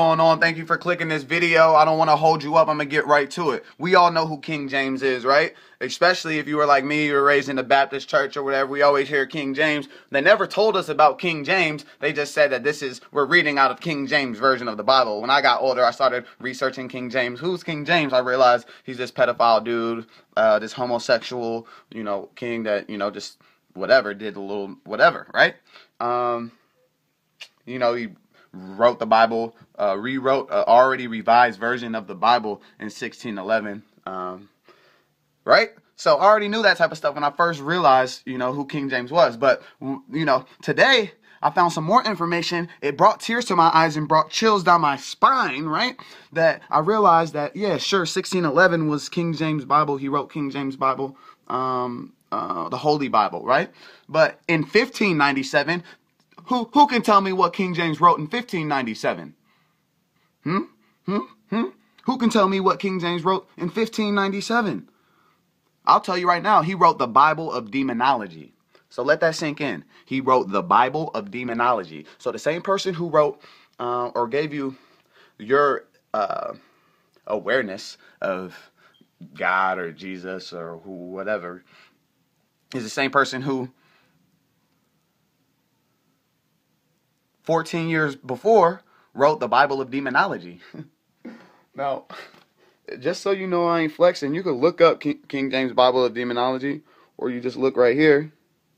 going on? Thank you for clicking this video. I don't want to hold you up. I'm going to get right to it. We all know who King James is, right? Especially if you were like me, you were raised in the Baptist church or whatever. We always hear King James. They never told us about King James. They just said that we're reading out of King James version of the Bible. When I got older, I started researching King James. Who's King James? I realized he's this pedophile dude, this homosexual, king that, just whatever, did a little whatever, right? He wrote the Bible, rewrote an already revised version of the Bible in 1611, right? So I already knew that type of stuff when I first realized, who King James was. But, today I found some more information. It brought tears to my eyes and brought chills down my spine, right? That I realized that, yeah, sure, 1611 was King James Bible. He wrote King James Bible, the Holy Bible, right? But in 1597, who can tell me what King James wrote in 1597? Who can tell me what King James wrote in 1597? I'll tell you right now, he wrote the Bible of Demonology. So let that sink in. He wrote the Bible of Demonology. So the same person who wrote or gave you your awareness of God or Jesus or whatever is the same person who 14 years before wrote the Bible of Demonology. Now, just so you know I ain't flexing, you could look up King James Bible of Demonology, or you just look right here.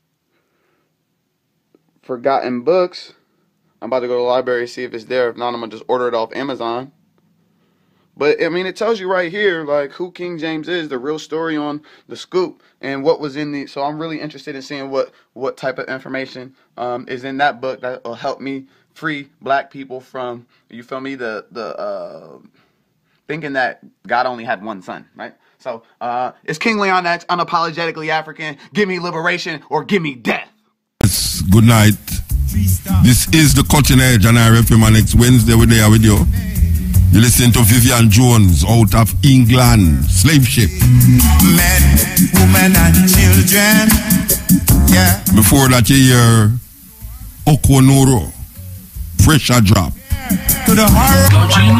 Forgotten Books. I'm about to go to the library see if it's there. If not, I'm going to just order it off Amazon. But, I mean, it tells you right here, like, who King James is, the real story on the scoop, and what was in the... So I'm really interested in seeing what type of information is in that book that will help me free black people from, you feel me, the thinking that God only had one son, right? So, it's King Leon X, unapologetically African. Give me liberation or give me death. Good night. This is the Cutting Edge, and I refer my next Wednesday. We're there with you. You listen to Vivian Jones out of England, Slave Ship. Men, women, and children. Yeah. Before that, you hear Okonoro, Pressure Drop. To the horror.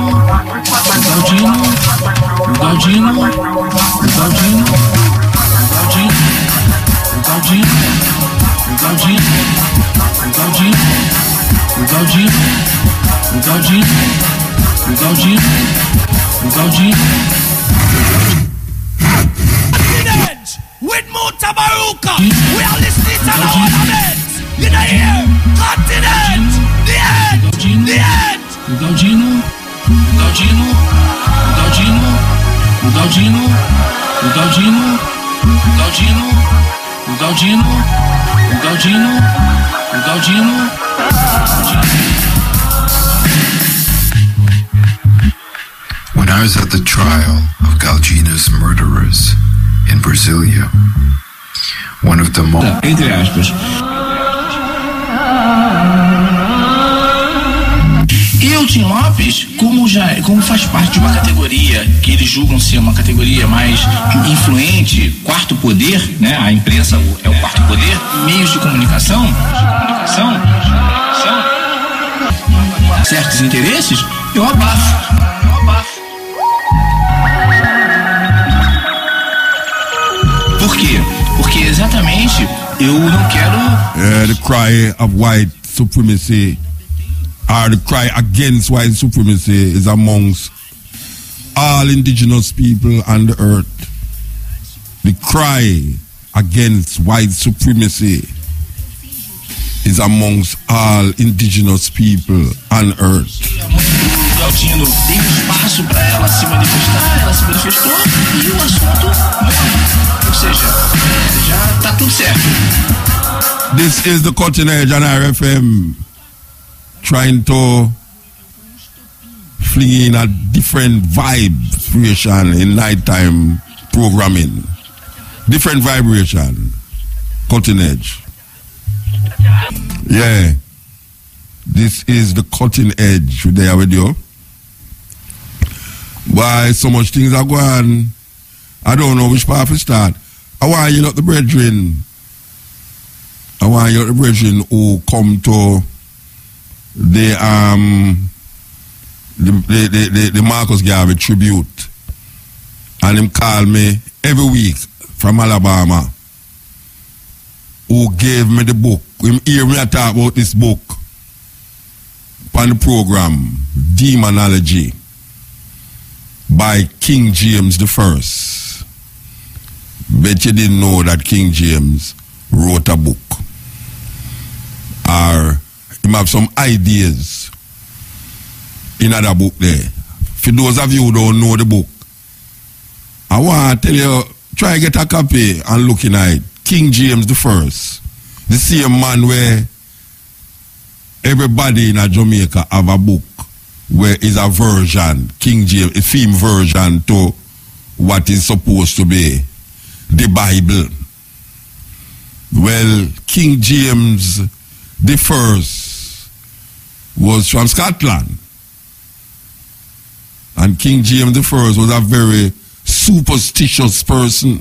With Mutabaruka, we are listening to the ornaments. You know here, continent, the end, the end. When I was at the trial of Galgina's murderers in Brasilia, one of the most... Entre aspas. E o Tim Lopes, como faz parte de uma categoria que eles julgam ser uma categoria mais influente, quarto poder, né? A imprensa é o quarto poder, meios de comunicação, certos interesses, eu abafo. Por quê? Porque exatamente eu não quero... The cry of white supremacy, or the cry against white supremacy, is amongst all indigenous people on the earth. The cry against white supremacy is amongst all indigenous people on earth. Galdino deu espaço para ela se manifestar, ela se manifestou e o assunto morre. Ou seja, já tá tudo certo. This is the Cutting Edge on RFM, trying to fling in a different vibration in nighttime programming. Different vibration. Cutting Edge. Yeah. This is the Cutting Edge there with you. Why so much things are going? I don't know which part to start. I want you not the brethren. I want you the brethren who come to the the Marcus Garvey tribute. And him call me every week from Alabama, who gave me the book. Him hear me talk about this book on the program, Demonology, by King James I. Bet you didn't know that King James wrote a book. Or him have some ideas in other book there. For those of you who don't know the book, I want to tell you, try to get a copy and looking at it. King James I, the same man where everybody in Jamaica have a book where is a version, King James, a theme version to what is supposed to be the Bible. Well, King James I was from Scotland. And King James I was a very superstitious person.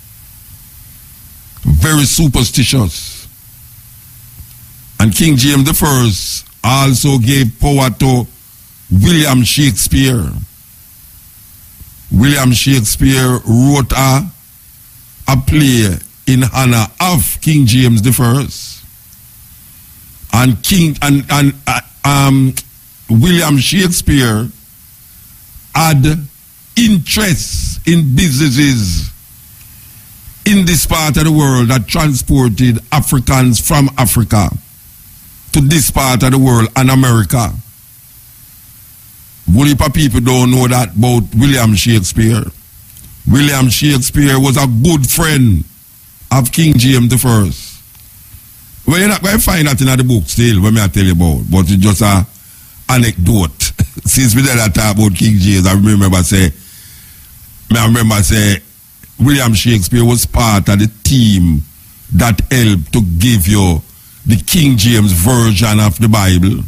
Very superstitious. And King James I also gave power to William Shakespeare. William Shakespeare wrote a play in honor of King James I. And William Shakespeare had interests in businesses in this part of the world that transported Africans from Africa to this part of the world and America. Whole heap of people don't know that about William Shakespeare. William Shakespeare was a good friend of King James I. Well, you're not going to find that in the book still, when I tell you about, but it's just an anecdote. Since we did that talk about King James, I remember say, William Shakespeare was part of the team that helped to give you the King James version of the Bible.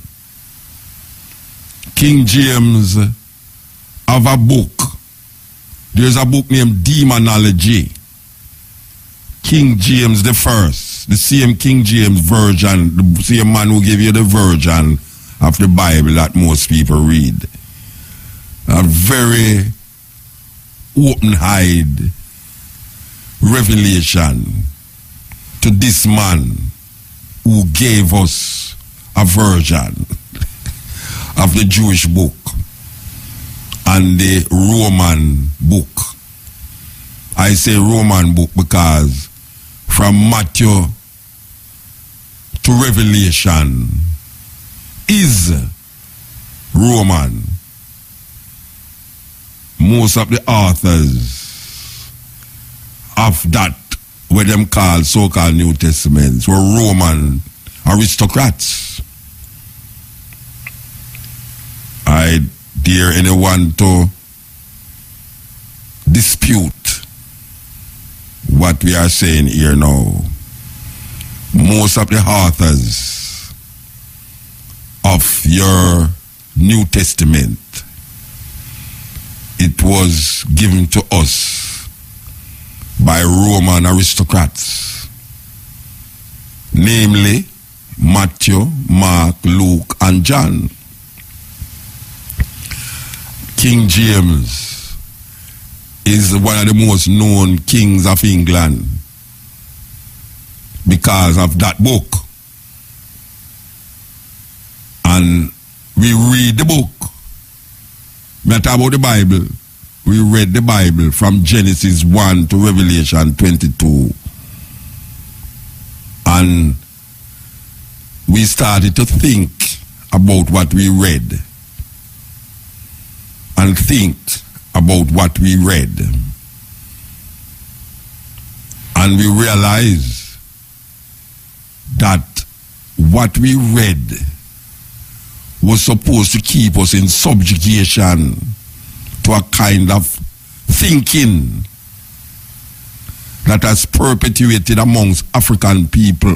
King James have a book. There's a book named Demonology. King James I, the same King James version, the same man who gave you the version of the Bible that most people read. A very open-eyed revelation to this man who gave us a version of the Jewish book and the Roman book. I say Roman book because from Matthew to Revelation is Roman. Most of the authors of that, what them call so-called New Testaments, were Roman aristocrats. I dare anyone to dispute what we are saying here now. Most of the authors of your New Testament, it was given to us by Roman aristocrats, namely Matthew, Mark, Luke, and John. King James is one of the most known kings of England because of that book. And we read the book. We talk about the Bible. We read the Bible from Genesis 1 to Revelation 22. And we started to think about what we read. And think about what we read. And we realize that what we read was supposed to keep us in subjugation to a kind of thinking that has perpetuated amongst African people.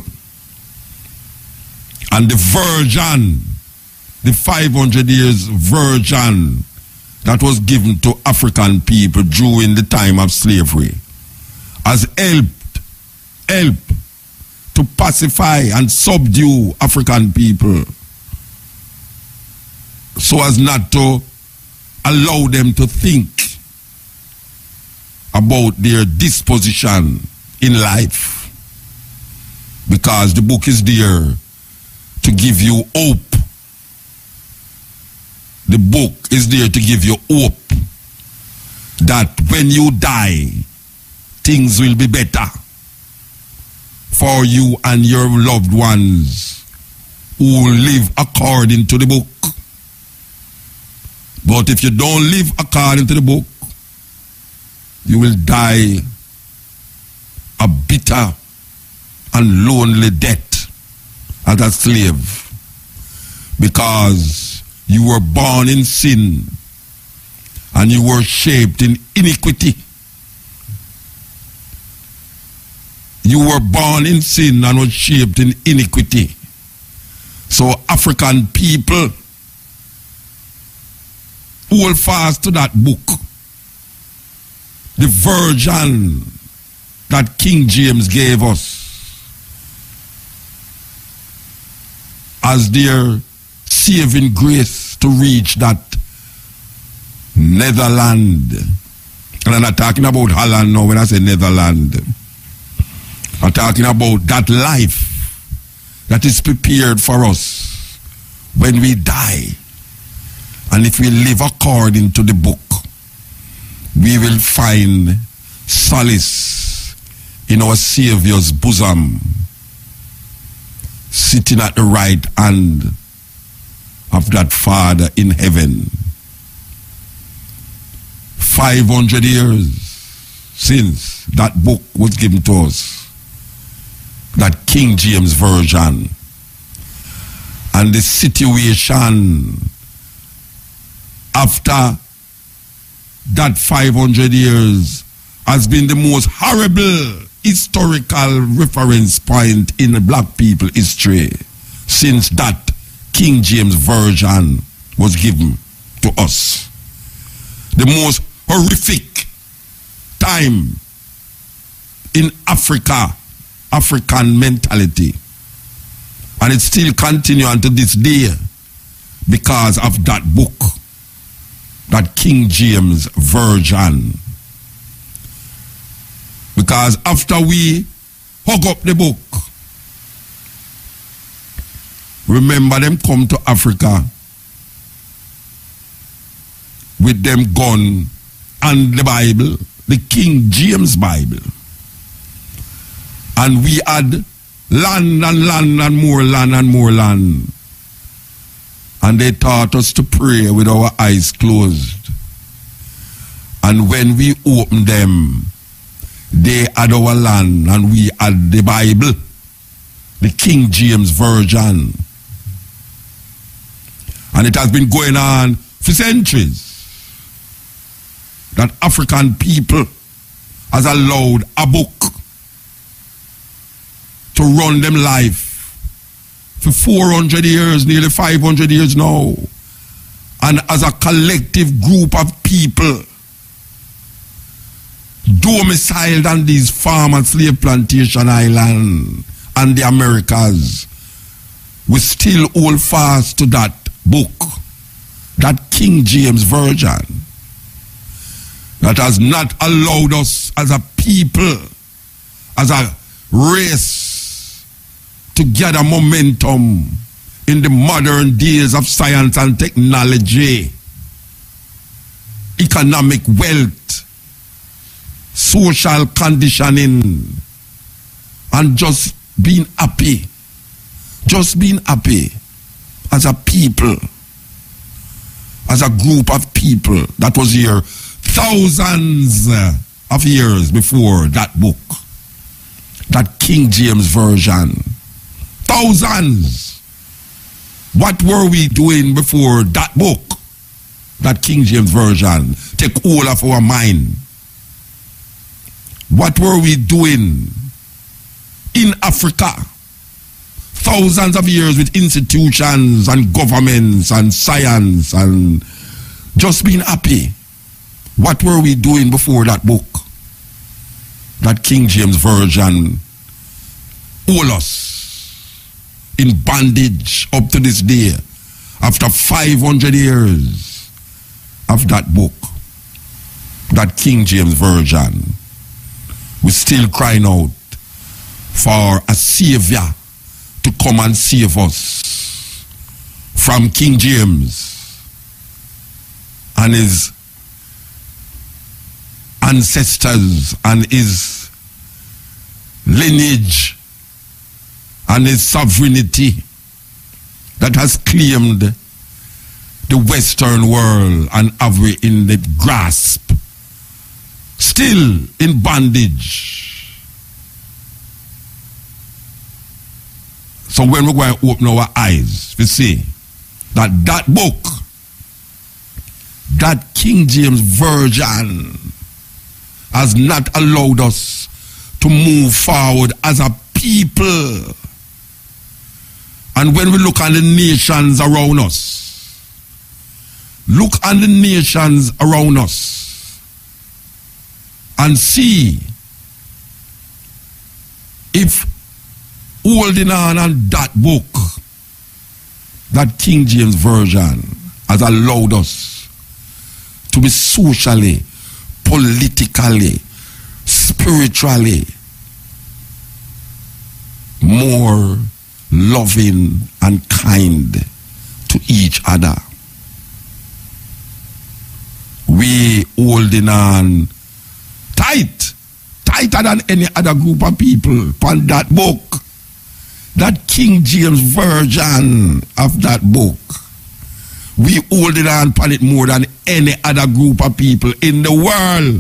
And the version, the 500 years version that was given to African people during the time of slavery has helped to pacify and subdue African people so as not to allow them to think about their disposition in life. Because the book is there to give you hope. The book is there to give you hope that when you die, things will be better for you and your loved ones who live according to the book. But if you don't live according to the book, you will die a bitter and lonely death as a slave, because you were born in sin and you were shaped in iniquity. You were born in sin and was shaped in iniquity. So African people, hold fast to that book, the version that King James gave us as their saving grace to reach that Netherland. And I'm not talking about Holland now when I say Netherland. I'm talking about that life that is prepared for us when we die. And if we live according to the book, we will find solace in our Savior's bosom, sitting at the right hand of that Father in heaven. 500 years since that book was given to us, that King James Version, and the situation after that 500 years has been the most horrible historical reference point in the black people history since that King James Version was given to us. The most horrific time in Africa, African mentality. And it still continues unto this day because of that book, that King James Version. Because after we hug up the book, remember them come to Africa with them gun and the Bible, the King James Bible. And we had land and land and more land and more land. And they taught us to pray with our eyes closed. And when we opened them, they had our land and we had the Bible, the King James Version. And it has been going on for centuries that African people has allowed a book to run them life for 400 years, nearly 500 years now. And as a collective group of people domiciled on these farm and slave plantation island and the Americas, we still hold fast to that book, that King James Version, that has not allowed us as a people, as a race, to gather momentum in the modern days of science and technology, economic wealth, social conditioning, and just being happy as a people, as a group of people that was here thousands of years before that book, that King James Version. Thousands. What were we doing before that book, that King James Version, take hold of our mind? What were we doing in Africa? Thousands of years with institutions and governments and science and just being happy. What were we doing before that book, that King James Version, hold us in bondage up to this day, after 500 years of that book, that King James Version, we still crying out for a savior to come and save us from King James and his ancestors and his lineage and his sovereignty that has claimed the Western world and have we in the grasp, still in bondage. So when we're going to open our eyes, we see that that book, that King James Version, has not allowed us to move forward as a people. And when we look at the nations around us, look at the nations around us and see if holding on that book, that King James Version, has allowed us to be socially, politically, spiritually more loving and kind to each other. We holding on tighter than any other group of people upon that book, that King James Version of that book. We holding on upon it more than any other group of people in the world.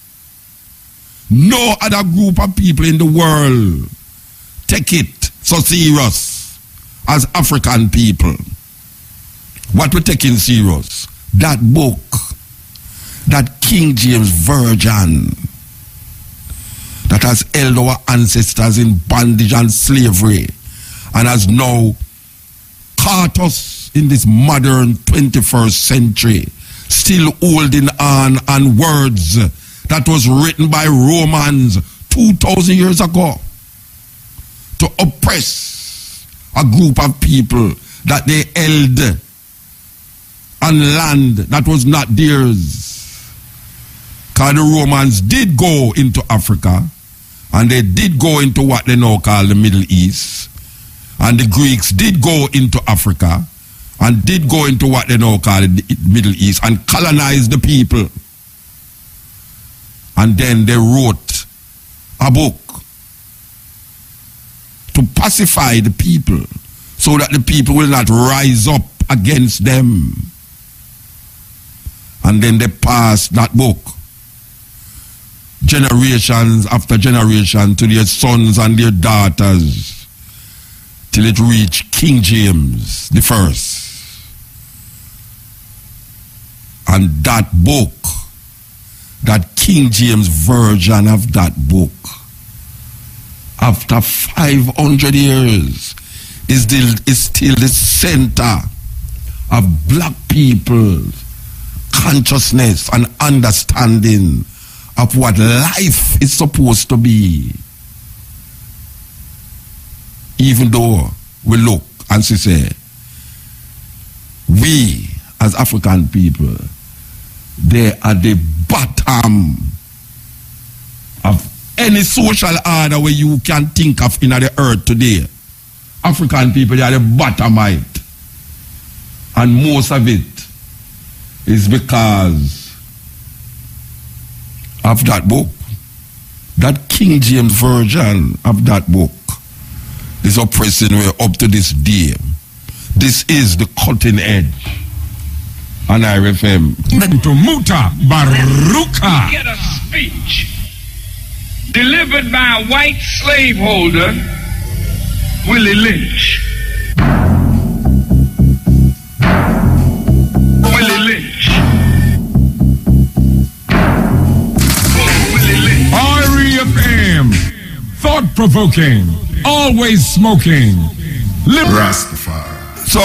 No other group of people in the world take it so serious as African people. What we're taking serious, that book, that King James Version that has held our ancestors in bondage and slavery and has now caught us in this modern 21st century, still holding on words that was written by Romans 2,000 years ago to oppress a group of people that they held on land that was not theirs. Because the Romans did go into Africa, and they did go into what they now call the Middle East, and the Greeks did go into Africa and did go into what they now call the Middle East and colonize the people. And then they wrote a book to pacify the people so that the people will not rise up against them. And then they passed that book, generations after generation, to their sons and their daughters, till it reached King James the First. And that book, that King James Version of that book, after 500 years, is still the center of black people's consciousness and understanding of what life is supposed to be. Even though we look and say, we as African people, they are the bottom of any social order where you can think of in the earth today. African people, they are the bottom of it. And most of it is because of that book. That King James Version of that book is oppressing me up to this day. This is the cutting edge on IRFM. To Muta Baruka. Get a speech delivered by a white slaveholder, Willie Lynch. Willie Lynch. Willie Lynch. IRFM. Thought-provoking. Always smoking. Rastafari. So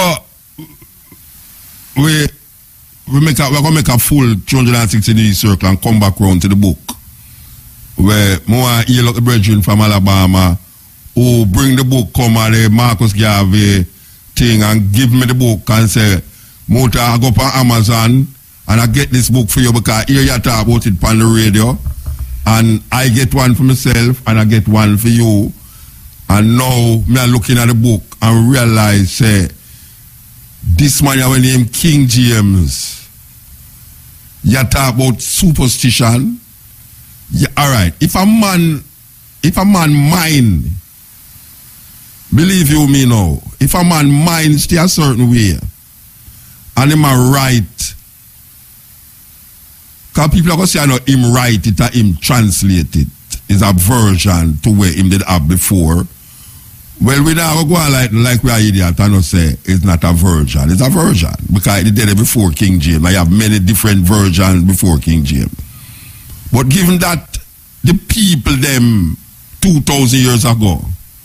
we're gonna make a full 360-degree circle and come back round to the book, where more hear the brethren from Alabama who bring the book, come at the Marcus Garvey thing and give me the book and say, Mota, I go up on Amazon and I get this book for you because here you talk about it on the radio, and I get one for myself and I get one for you. And now me are looking at the book and realize say this man you name King James. You talk about superstition. Yeah, all right. If a man mind, believe you me now, if a man mind stay a certain way, and him a write, because people are going to say, no, him write it or him translate it, is a version to where him did have before. Well, we now go on like we are idiot and say it's not a version. It's a version because it did it before King James. I have many different versions before King James. But given that the people them 2,000 years ago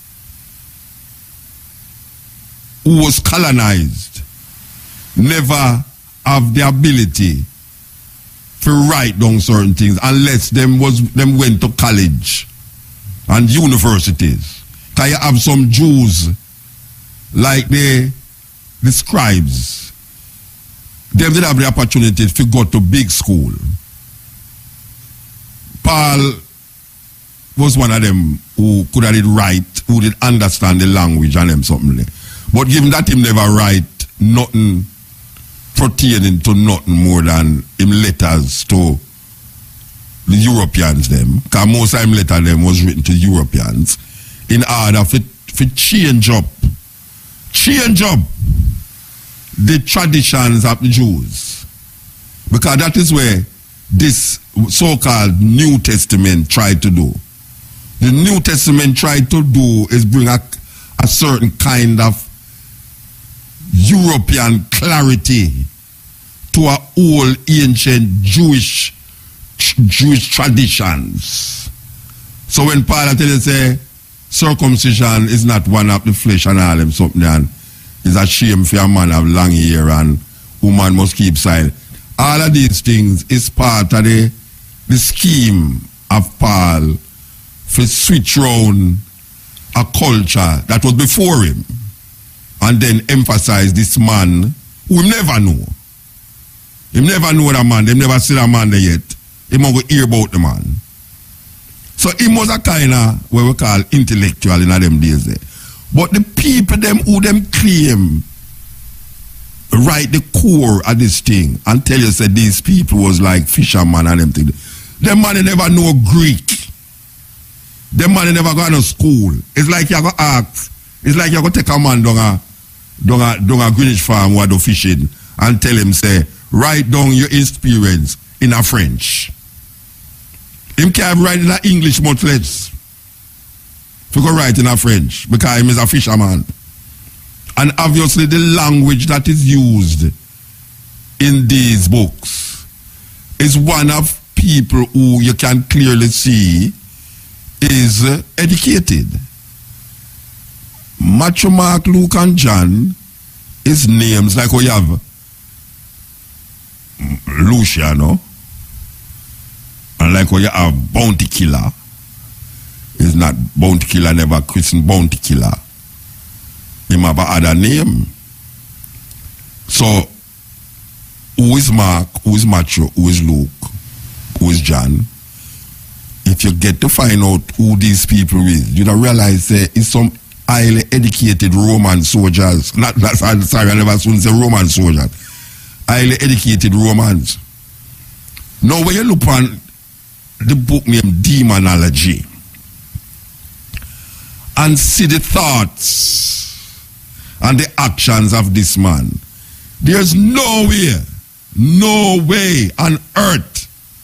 who was colonized never have the ability to write down certain things unless them went to college and universities. Because you have some Jews like the scribes. They did have the opportunity to go to big school. Paul was one of them who could have it right, who did understand the language and them something like. But given that him never write nothing pertaining to nothing more than him letters to the Europeans them, because most of him letter them was written to Europeans, in order for change up the traditions of the Jews. Because that is where this so-called New Testament tried to do. The New Testament tried to do is bring a certain kind of European clarity to our old ancient Jewish traditions. So when Paul tell you say circumcision is not one of the flesh and all them something, and it's a shame for a man have long hair and woman must keep silent. All of these things is part of the scheme of Paul to switch round a culture that was before him and then emphasize this man who never knew. He never knew that man, they never seen a man there yet. He must go hear about the man. So he was a kind of what we call intellectual in them days there. But the people them who them claim write the core of this thing and tell you that these people was like fishermen and them things. Them man never know Greek. Them man never go to school. It's like you go ask. It's like you go take a man down a Greenwich farm where do fishing and tell him say write down your experience in a French. Him can't write in a English much less. To go write in a French because him is a fisherman. And obviously the language that is used in these books is one of people who you can clearly see is educated. Matthew, Mark, Luke and John is names like we have Luciano, and like we have Bounty Killer. Is not Bounty Killer, never christened Bounty Killer. Him have other name. So, who is Mark, who is Matthew, who is Luke, who is John? If you get to find out who these people is, you don't realize there is some highly educated Roman soldiers. Sorry, I never soon say Roman soldiers. Highly educated Romans. Now, when you look on the book named Demonology and see the thoughts and the actions of this man, there's no way on earth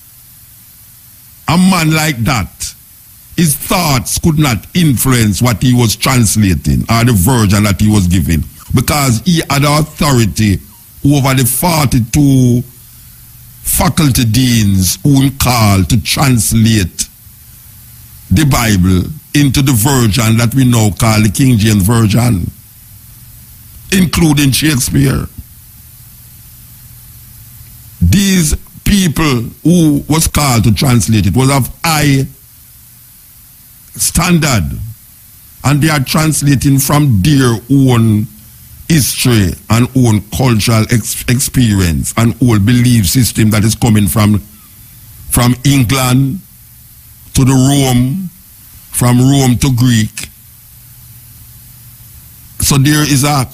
a man like that, his thoughts could not influence what he was translating or the version that he was giving, because he had authority over the 42 faculty deans who he called to translate the Bible into the version that we now call the King James Version, including Shakespeare. These people who was called to translate it was of high standard, and they are translating from their own history and own cultural experience and old belief system that is coming from England to the Rome, from Rome to Greek. So there is a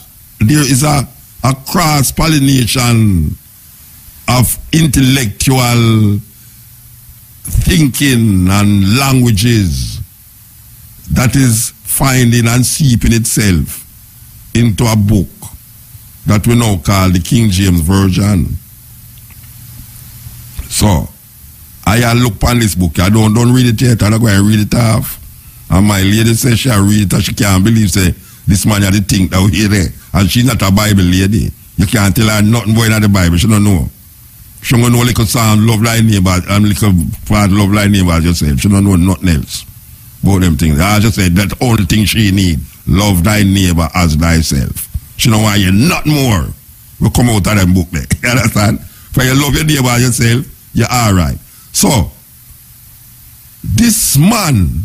cross-pollination of intellectual thinking and languages that is finding and seeping itself into a book that we now call the King James Version. So, I look upon this book. I don't read it yet. I'm going to read it off. And my lady says she read it and she can't believe say this man had the thing that we hear there. And she's not a Bible lady. You can't tell her nothing going on the Bible. She don't know. She don't know little song, love thy neighbor, and little part, love thy neighbor, as you said. She don't know nothing else about them things. I just said that only thing she need, love thy neighbor as thyself. She don't want you not more. We come out of them book there. You understand? For you love your neighbor as yourself, you're all right. So, this man,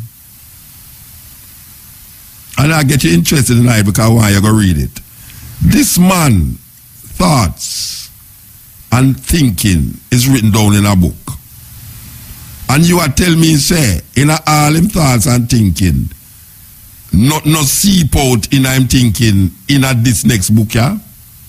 and I get you interested tonight because I want you to read it. This man, thoughts and thinking is written down in a book. And you are telling me, say, in all him thoughts and thinking, not no seep out in I'm thinking in this next book, yeah?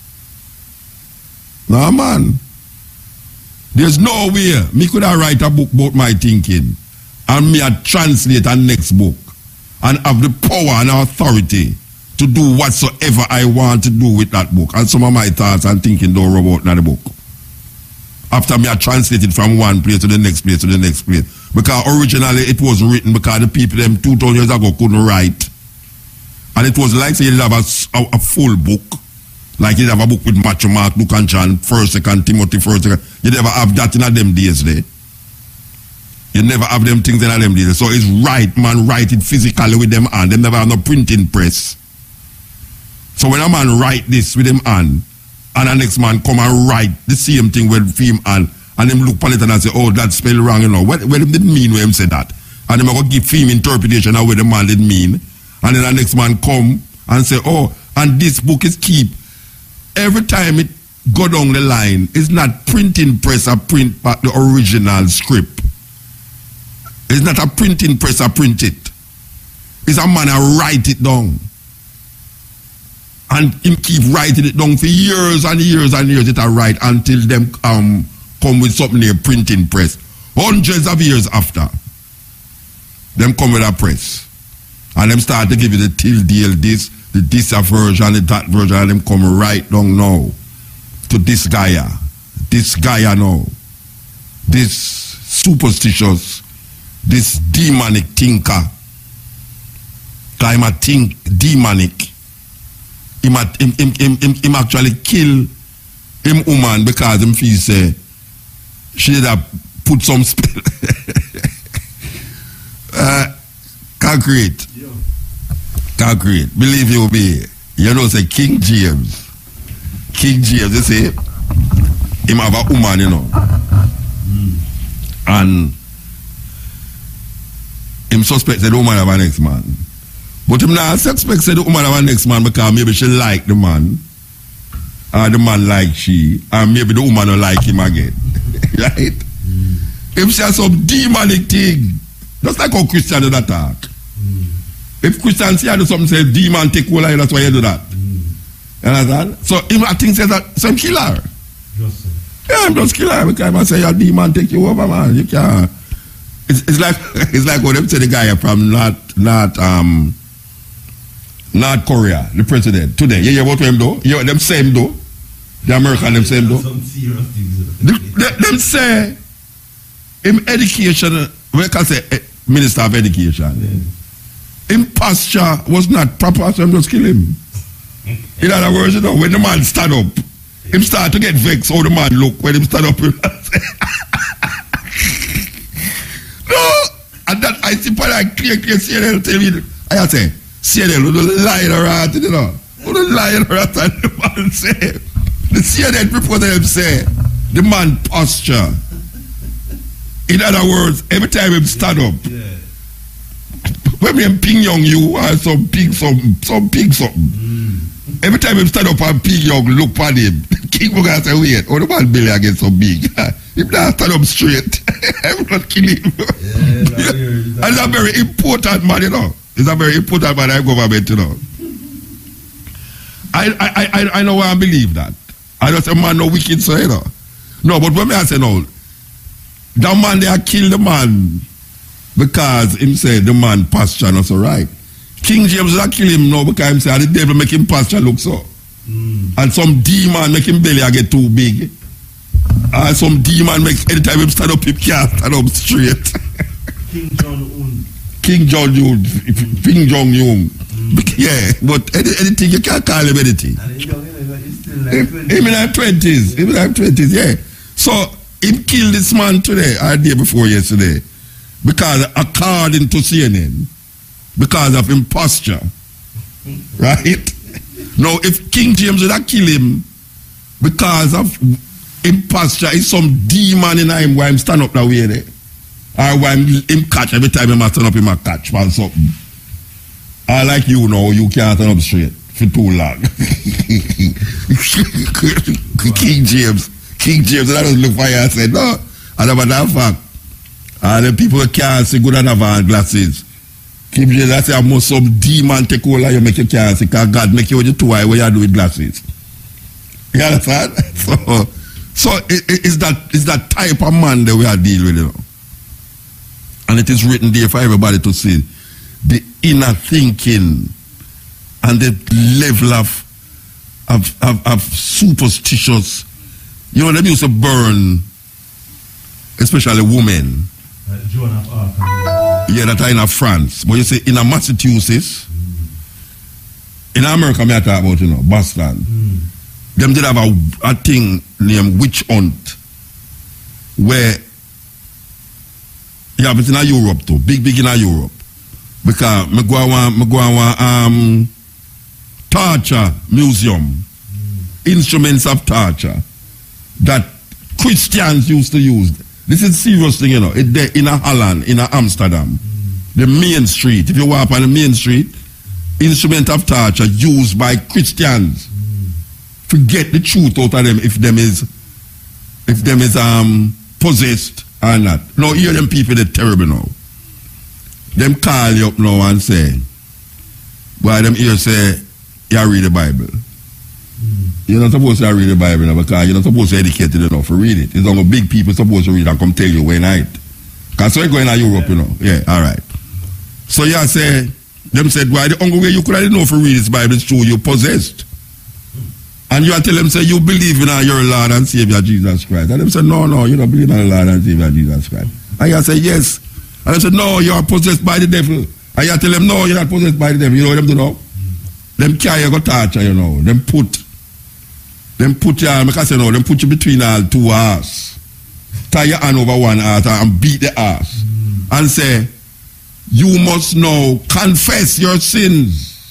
No, man. There's no way me could have write a book about my thinking and me a translate a next book and have the power and authority to do whatsoever I want to do with that book. And some of my thoughts and thinking don't rub out in the book. After me I translated from one place to the next place to the next place. Because originally it was written because the people them 2,000 years ago couldn't write. And it was like say you'd have a full book. Like you'd have a book with Matthew, Mark, Luke and John, 1st, 2nd, Timothy, 1st, 2nd. You never have that in them days there. You never have them things in them days. So it's right, man, write it physically with them hand. They never have no printing press. So when a man write this with them hand, and the next man come and write the same thing with him hand, and him look upon it and say, oh, that's spelled wrong, you know. What him didn't mean when him said that. And him go give him interpretation of what the man didn't mean. And then the next man come and say, oh, and this book is keep. Every time it go down the line, it's not printing press or print back the original script. It's not a printing press or print it. It's a man who write it down. And him keep writing it down for years and years and years. It a write until them come with something near printing press. Hundreds of years after, them come with a press. And them start to give you the till deal this, the this version, the that version, and them come right down now to this guy now, this superstitious, this demonic thinker. Time I think demonic. Him actually kill him woman because him feel say she did have put some spell. Concrete. Concrete. Believe you me. You know say King James, you see, him have a woman, you know. And him suspect that the woman have a next man. But him not suspect say the woman have a next man because maybe she like the man. Or the man like she. And maybe the woman don't like him again. Right? Him say some demonic thing. Just like how Christian do that talk. If Christians say do something, say demon take all of you, that's why you do that. You understand? So him I think says that some killer. Yeah, I'm just killer because I say your demon take you over, man. You can't. It's like what them say the guy from North Korea, the president today. You hear what him do? You hear them same do? The American them same do? Them say him education, we can say Minister of Education. Him posture was not proper, so I'm just kill him. In other words, you know, when the man stand up, him start to get vexed how the man look when him stand up. No, and that I see part of clear CNN tell me, I say, CNN, who don't lie around, you know, who don't lie around, and the man say, the CNN reporter him say, the man posture. In other words, every time him stand up, when me ping young you or some pig something. Every time him stand up and Pig Young look at him, King Booker say, wait, oh, the man belly against so big. If not stand up straight, I'm not kill him. And it's a very important man, you know. It's a very important man in government, you know. I know why I believe that. I don't say man no wicked, so you know. No, but when I say no, that man they kill the man because him say the man pasture not so right. King James will kill him now because him say the devil make him pasture look so. And some demon make him belly get too big. And some demon make anytime him stand up, him can't stand up straight. King Jong-un. King Jong-un. King Jong-un. Yeah, but anything, you can't call him anything. And he's still like 20. Him in our 20s. Him in our 20s, yeah. So, him killed this man today, or the day before yesterday, because according to CNN, because of imposture. Right? Now, if King James would have killed him because of imposture, is some demon in him why him stand up that way there. Or why him catch every time him stand up, him a catch for something. I like you know, you can't stand up straight for too long. King James, I don't look for you and say, no. And about that fact, the people can't see good and have glasses. King James, I say, I must some demon take over you, make you can't see, because God make you with your two eye what you do with glasses. You understand? So it's that type of man that we are dealing with, you know. And it is written there for everybody to see. The inner thinking and the level of superstitious, you know, them used to burn, especially women. Joan of Arc. Yeah, that are in France. But you see, in Massachusetts, in America, I talk about, you know, Boston. Them did have a thing named witch hunt, where you have it in Europe too, big in Europe. Because me go on torture museum, instruments of torture that Christians used to use. This is serious thing, you know. It's there in Holland, in Amsterdam, the main street. If you walk on the main street, instrument of torture used by Christians. Forget the truth out of them if them is possessed or not. Now hear them people they're terrible now. Them call you up now and say, why them here say, you read the Bible. You're not supposed to read the Bible now because you're not supposed to educate it enough to read it. It's only big people supposed to read and come tell you when night. Because so you going to Europe, you know. Yeah, all right. So you say, them said, why the only way you could have know to read this Bible is true, you possessed. And you tell them, say, you believe in your Lord and Savior Jesus Christ. And them say, no, you don't believe in the Lord and Savior Jesus Christ. And you say, yes. And they said, no, you are possessed by the devil. And you tell them, no, you're not possessed by the devil. You know what them do now? Them carry you go torture, you know. Them put you, because you know, them put you between all two arse. Tie your hand over one arse and beat the arse. And say, you must now confess your sins.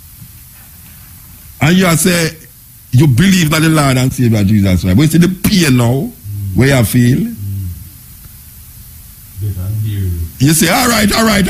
And you say, you believe that the Lord and Savior Jesus Christ. But you see the pain now, where you feel. You say, all right.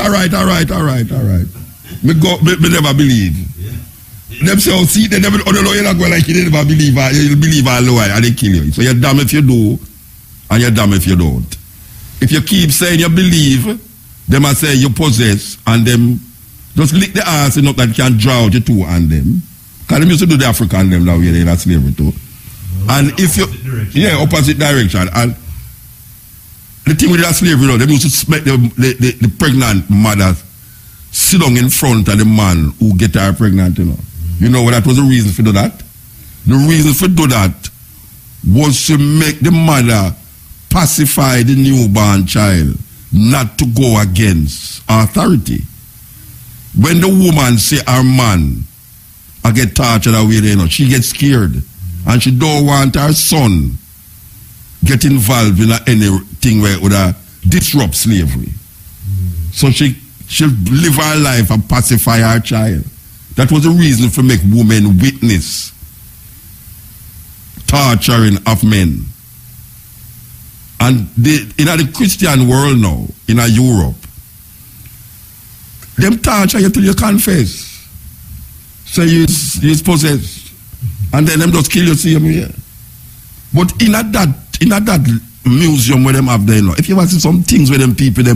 Me never believe. Them say, oh, see, they never, oh, no, you're not going like you never believe, you'll believe all the way, and they kill you. So you're damn if you do, and you're damn if you don't. If you keep saying you believe, them I say you possess, and them just lick the ass enough that can draw out your two on them. Because them used to do the African them now, yeah, that's slavery too. And if you, yeah, opposite direction. And the thing with that slavery, you know, they used to make the pregnant mothers sit down in front of the man who get her pregnant, you know. You know what that was the reason for do that? The reason for do that was to make the mother pacify the newborn child, not to go against authority. When the woman say her man I get tortured away, you know, she gets scared. And she don't want her son get involved in anything where it would disrupt slavery. So she'll live her life and pacify her child. That was the reason for make women witness torturing of men. And in the Christian world now, in Europe, them torture you till you confess. So you's possessed. And then them just kill you same way. But in that museum where them have there, you know, if you want to see some things where them people they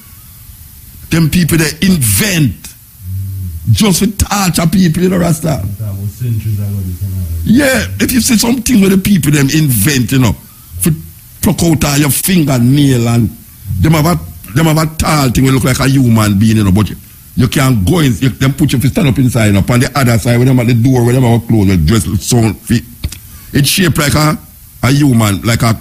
invent just to torture people, you know, Rasta. Yeah, if you see some things where the people them invent, you know, for pluck out all your fingernail and them have a tall thing will look like a human being, you know, but you can't go in, them put you to stand up inside, you know, on the other side, when them at the door, when them have a clothes, they dress sound fit. It's shaped like a human, like a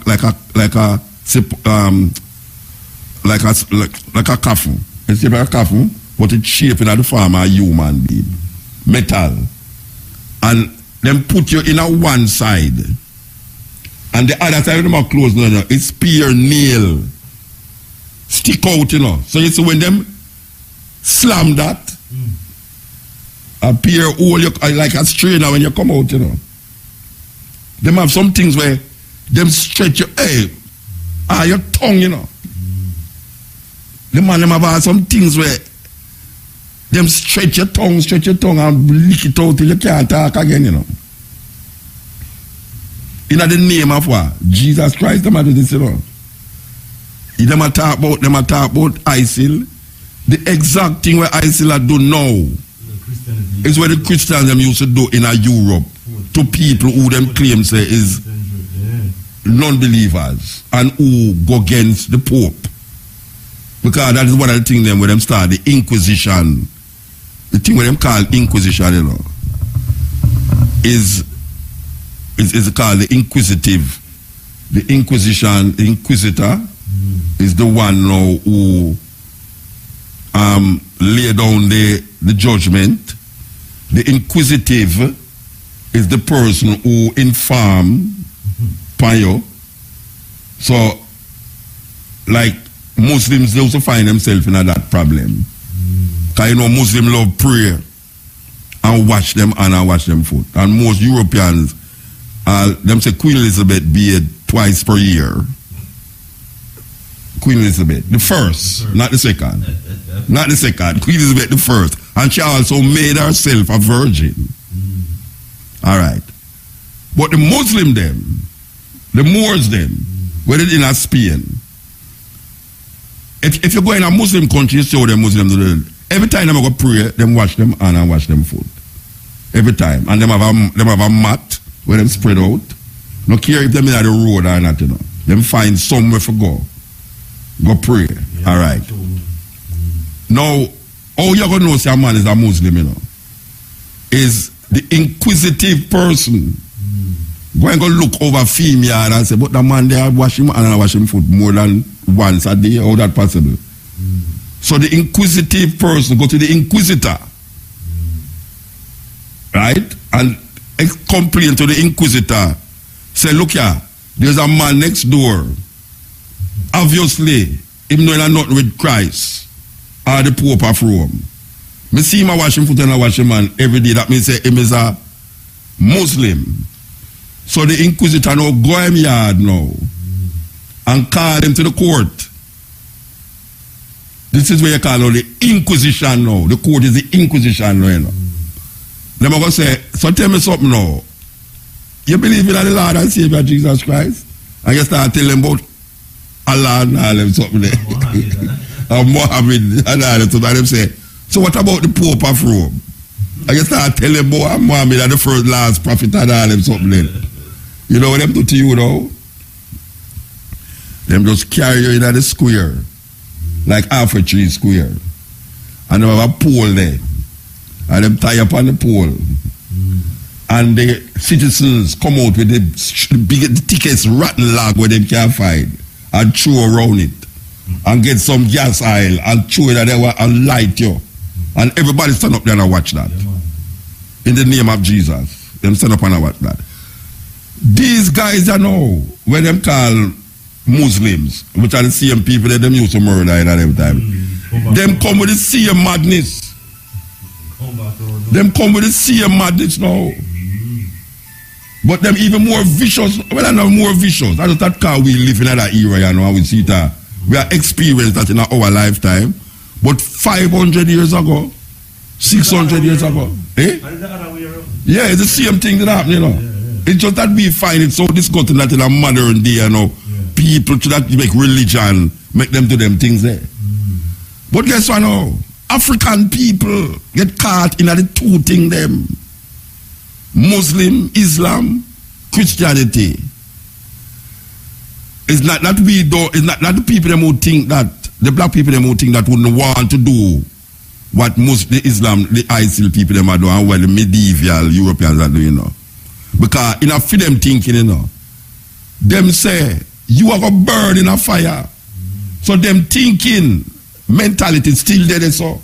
coffin. It's shaped like a coffin, but it's shaped in the form of a human being. Metal. And them put you in a one side. And the other side of them are closed, no, it's spear nail. Stick out, you know. So you see when them slam that, appear all you like a strainer when you come out, you know. Them have some things where them stretch your your tongue, you know. Them have some things where them stretch your tongue and lick it out till you can't talk again, you know. In the name of what? Jesus Christ, them do this, you know. Them a talk about ISIL. The exact thing where ISIL do now is what the Christians them used to do in Europe to people who them claim say is non-believers and who go against the Pope. Because that is one of the things them where them start the Inquisition. The thing where them call Inquisition, you know, is called the Inquisitive. The Inquisition, the Inquisitor is the one now who lay down the judgment. The Inquisitive is the person who inform you. So, like Muslims, they also find themselves in that problem. Because you know, Muslims love prayer and wash them hand and wash them foot. And most Europeans, them say Queen Elizabeth bathe twice per year. Queen Elizabeth, the first, not the second. Not the second. Queen Elizabeth the first. And she also made herself a virgin. Alright. But the Muslim them, the Moors them, where they in Spain, if you go in a Muslim country, you see them Muslims, every time they go pray, them wash them hand and wash them foot. Every time. And them have a mat where them spread out. No care if them in the road or not, you know. Them find somewhere for go pray. Yeah, alright. Now, how you gonna know say a man is a Muslim, you know? Is the inquisitive person going to look over female and say, but the man there wash him and wash him foot more than once a day, how that possible? So the inquisitive person go to the inquisitor, right? And complain to the inquisitor, say, look here, there's a man next door. Obviously, him knowing nothing with Christ or the Pope of Rome. Me see him wash him foot and I wash him hand every day. That means say him is a Muslim. So the inquisitor now go him yard now and call him to the court. This is where you call the Inquisition now. The court is the Inquisition now, you know. Then I'm going to say, so tell me something now. You believe in the Lord and Savior Jesus Christ? And you start telling about Allah and all them something there. And Muhammad and all them something. And them say, so what about the Pope of Rome? And you start telling about Muhammad and the first last prophet and all them something there. You know what them do to you now? Them just carry you in the square. Like half a tree square. And they have a pole there. And them tie up on the pole. And the citizens come out with the thickest rotten log where they can't find and throw around it. And get some gas oil and throw it there and light you. And everybody stand up there and watch that. In the name of Jesus. Them stand up and watch that. These guys are now, when them call Muslims, which are the same people that them used to murder at them time. Them come with the same madness. Them come with the same madness now. But them even more vicious. Well, I'm not more vicious. I just that car we live in that era, you know, and we see that. We are experienced that in our lifetime. But 500 years ago, 600 years ago, Eh? And the other way around. Yeah, it's the same thing that happened, you know. It's just that we find it so disgusting that in a modern day, you know, people to that make religion, make them do them things there. But guess what now? African people get caught in the two things them. Muslim, Islam, Christianity. It's not that we do, it's not the people them who think that, the black people them who think that wouldn't want to do what most the Islam, the ISIL people them are doing, and what the medieval Europeans are doing, you know. Because in a for them thinking, you know, them say, you are going to burn in a fire. So them thinking, mentality still there, so.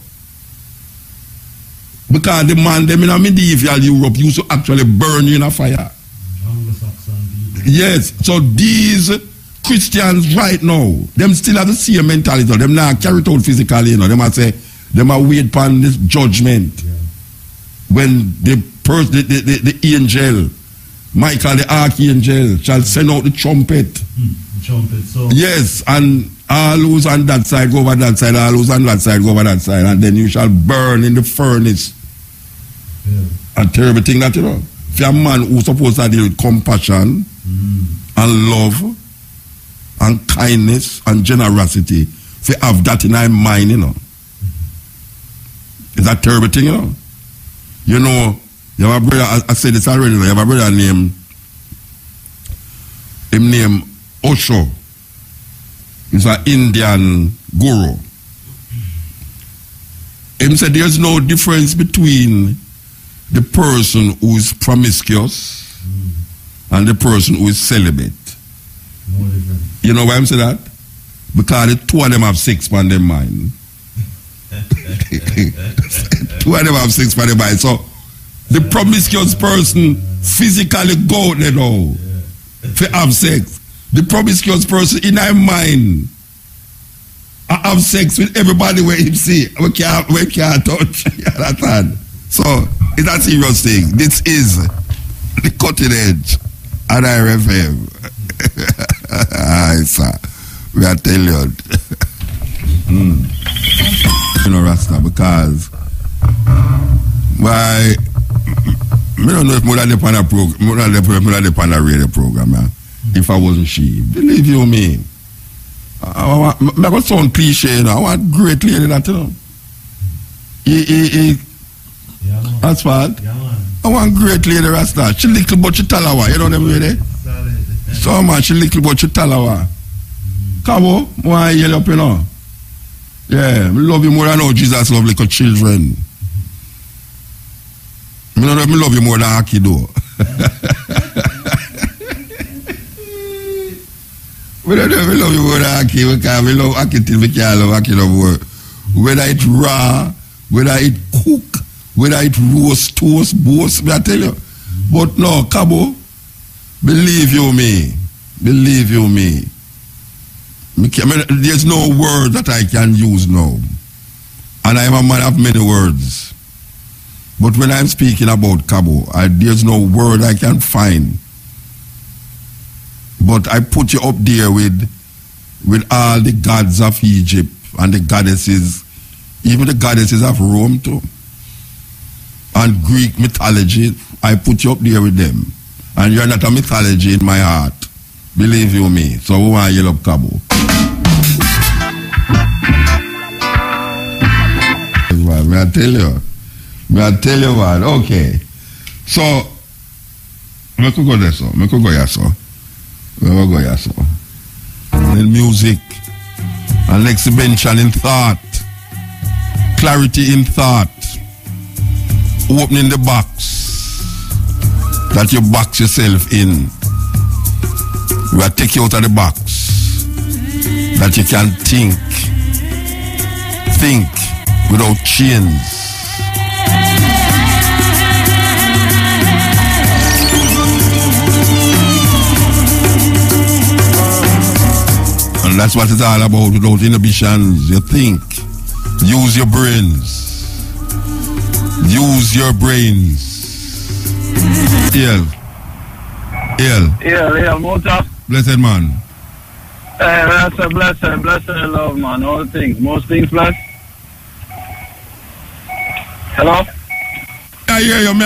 Because the man, them in a medieval Europe used to actually burn you in a fire. Yes, so these Christians right now, them still have the same mentality. Them not carry it out physically, you know. Them a say, them a wait upon this judgment. When the angel, Michael the archangel, shall send out the trumpet. So. Yes, and all who's on that side go over that side, all who's on that side go over that side, and then you shall burn in the furnace. A terrible thing that, you know. If you're a man who's supposed to deal with compassion and love and kindness and generosity, if you have that in your mind, you know. It's a terrible thing, you know. You know, you have a brother, I said this already, you have a brother named Osho. He's an Indian guru. He said there's no difference between the person who is promiscuous and the person who is celibate. You know why I'm saying that? Because the two of them have sex on their mind. Two of them have sex on their mind. So the promiscuous person physically go there now to have sex. The promiscuous person in their mind have sex with everybody where he see. We can't touch. So it's a serious thing. This is the cutting edge at RFM. Sir, we are telling you. You know, Rasta, because why? I don't know if more than on a program, more than on a radio program. If I wasn't she, believe you me. I got sound cliche, you know. I want great lady that, you know. That's what. I want great lady Rasta. She little but she talawa, you know them way there. So much she little but she talawa. Cabo, why yell up, you know? Yeah, I love you more than how Jesus love little children. I love you more than Aki do. We love you more than Aki because we love Aki till we can't love Aki no more. Whether it raw, whether it cook, whether it roast, toast, boast, I tell you. But no, Cabo, believe you me. Believe you me. There's no word that I can use now. And I am a man of many words. But when I'm speaking about Cabo, there's no word I can find. But I put you up there with all the gods of Egypt and the goddesses, even the goddesses of Rome too. And Greek mythology, I put you up there with them. And you're not a mythology in my heart. Believe you me. So we want to yell up Cabo. May I tell you? May I tell you what? Okay. So, I could go there, so. I could go here, so. In music, an exhibition in thought, clarity in thought, opening the box that you box yourself in. We will take you out of the box that you can think without chains. And that's what it's all about, without inhibitions. You think. Use your brains. Use your brains. Yeah, Mota. Blessed man. That's a blessing love, man. All things. Most things blessed. Hello? I hear you.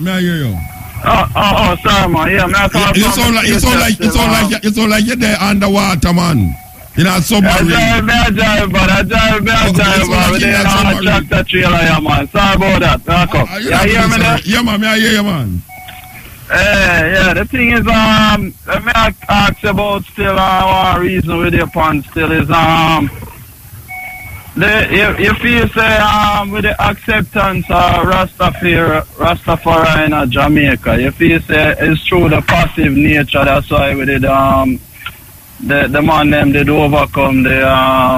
Oh, sorry, man. Yeah, man. You sound like you're there underwater, man. In a submarine. I drive, but we didn't have a tractor trailer here, man. Sorry about that. You hear me there? Yeah, man, I hear you, man. Yeah, the thing is, let me ask about still one reason with the pun still is, you feel say, with the acceptance of Rastafari in Jamaica, you feel say it's through the passive nature, that's why we did, the man them did overcome the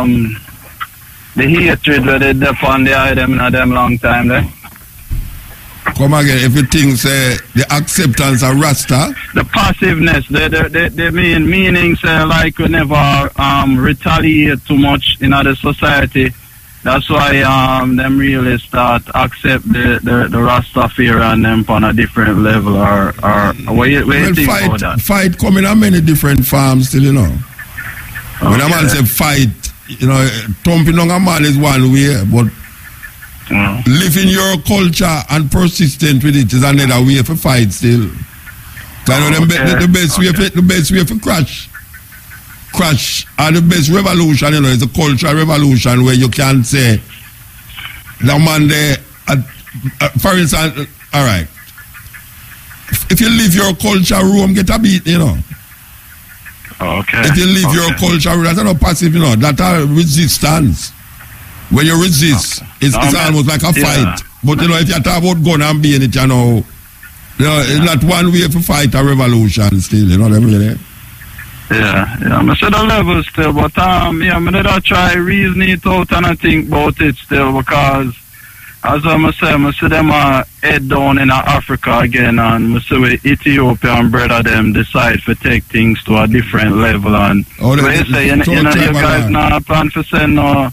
hatred where they defend the item in them long time there. Come again, if you think say the acceptance of Rasta, the passiveness, the meaning say like we never retaliate too much in other society. That's why them really start accept the Rastafari and them on a different level or what you think about that? Fight coming on many different farms still, you know. Okay. When a man say fight, you know, thumping on a man is one way, but living your culture and persistent with it is another way for fight still. The best way for crash and the best revolution, you know, is a cultural revolution where you can say the man there, for instance, all right, if you leave your culture, Rome get a beat, you know. Okay. If you leave your culture, that's not passive, you know, that's a resistance. When you resist, it's almost like a fight. But you know, if you talk about gun and being it, you know, it's not one way to fight a revolution still, you know what I mean? Yeah, I see the level still, but I did try reason it out and I think about it still because as I see them head down in Africa again and I see with Ethiopian brother them decide to take things to a different level and you say you guys not plan to send no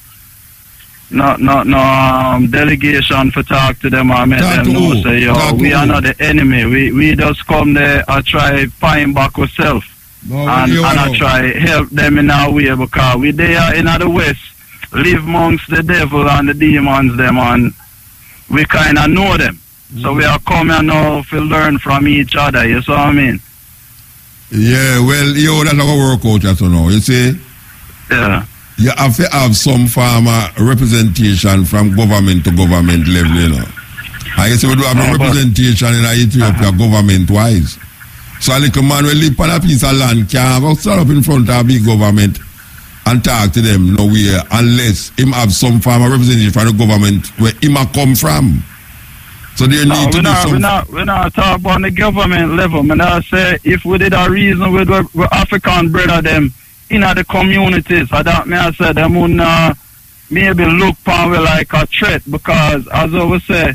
delegation for talk to them or make them know say we are not the enemy. We just come there and try find back ourselves. And I try help them in our way because we there in the West live amongst the devil and the demons them and we kind of know them. So we are coming now to learn from each other, you see what I mean? Yeah, well, that's not going to work out just now, you see? Yeah. You have to have some form of representation from government to government level, you know. I guess we do have a representation in Ethiopia government-wise. So a little man will live on a piece of land can't go stand up in front of a big government and talk to them nowhere unless him have some form of representation from the government where him a come from. So they need to do something. We're not talking about the government level. I say if we did a reason with African brother them in the communities, I say them would maybe look upon we like a threat because as I would say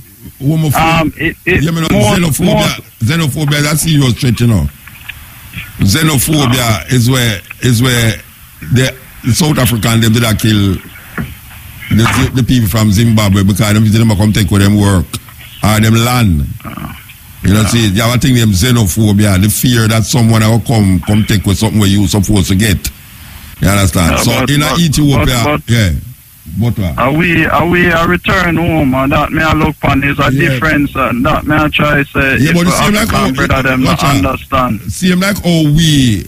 xenophobia, that's a serious threat, you know. Xenophobia is where the South African them did kill the people from Zimbabwe because them come take with them work or them land. You know, see, you have a thing named xenophobia, the fear that someone will come take with something where you supposed to get. You understand? So in Ethiopia, But are we a return home and that may I look upon is a difference and that may I try to say but it seems like how them not understand. Seem like how we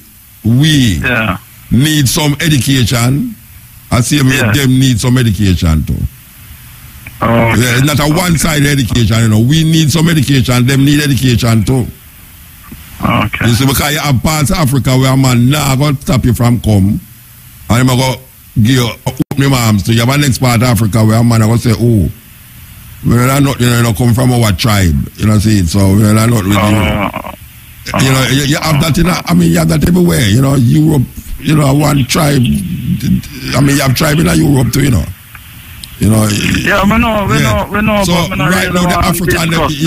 need some education. I see them need some education too. It's not a one-sided education, you know. We need some education, them need education too. Okay. You see, because you have parts of Africa where a man now going to stop you from come and I'm going to give you open your arms to you. You have a next part of Africa where a man going to say, oh, we're not, you know, come from our tribe, you know, see, so we're not with you. You know, you have that in, you have that everywhere, you know, Europe, you know, one tribe, you have tribe in Europe too, you know. You know, we know. So but right really now the African, but we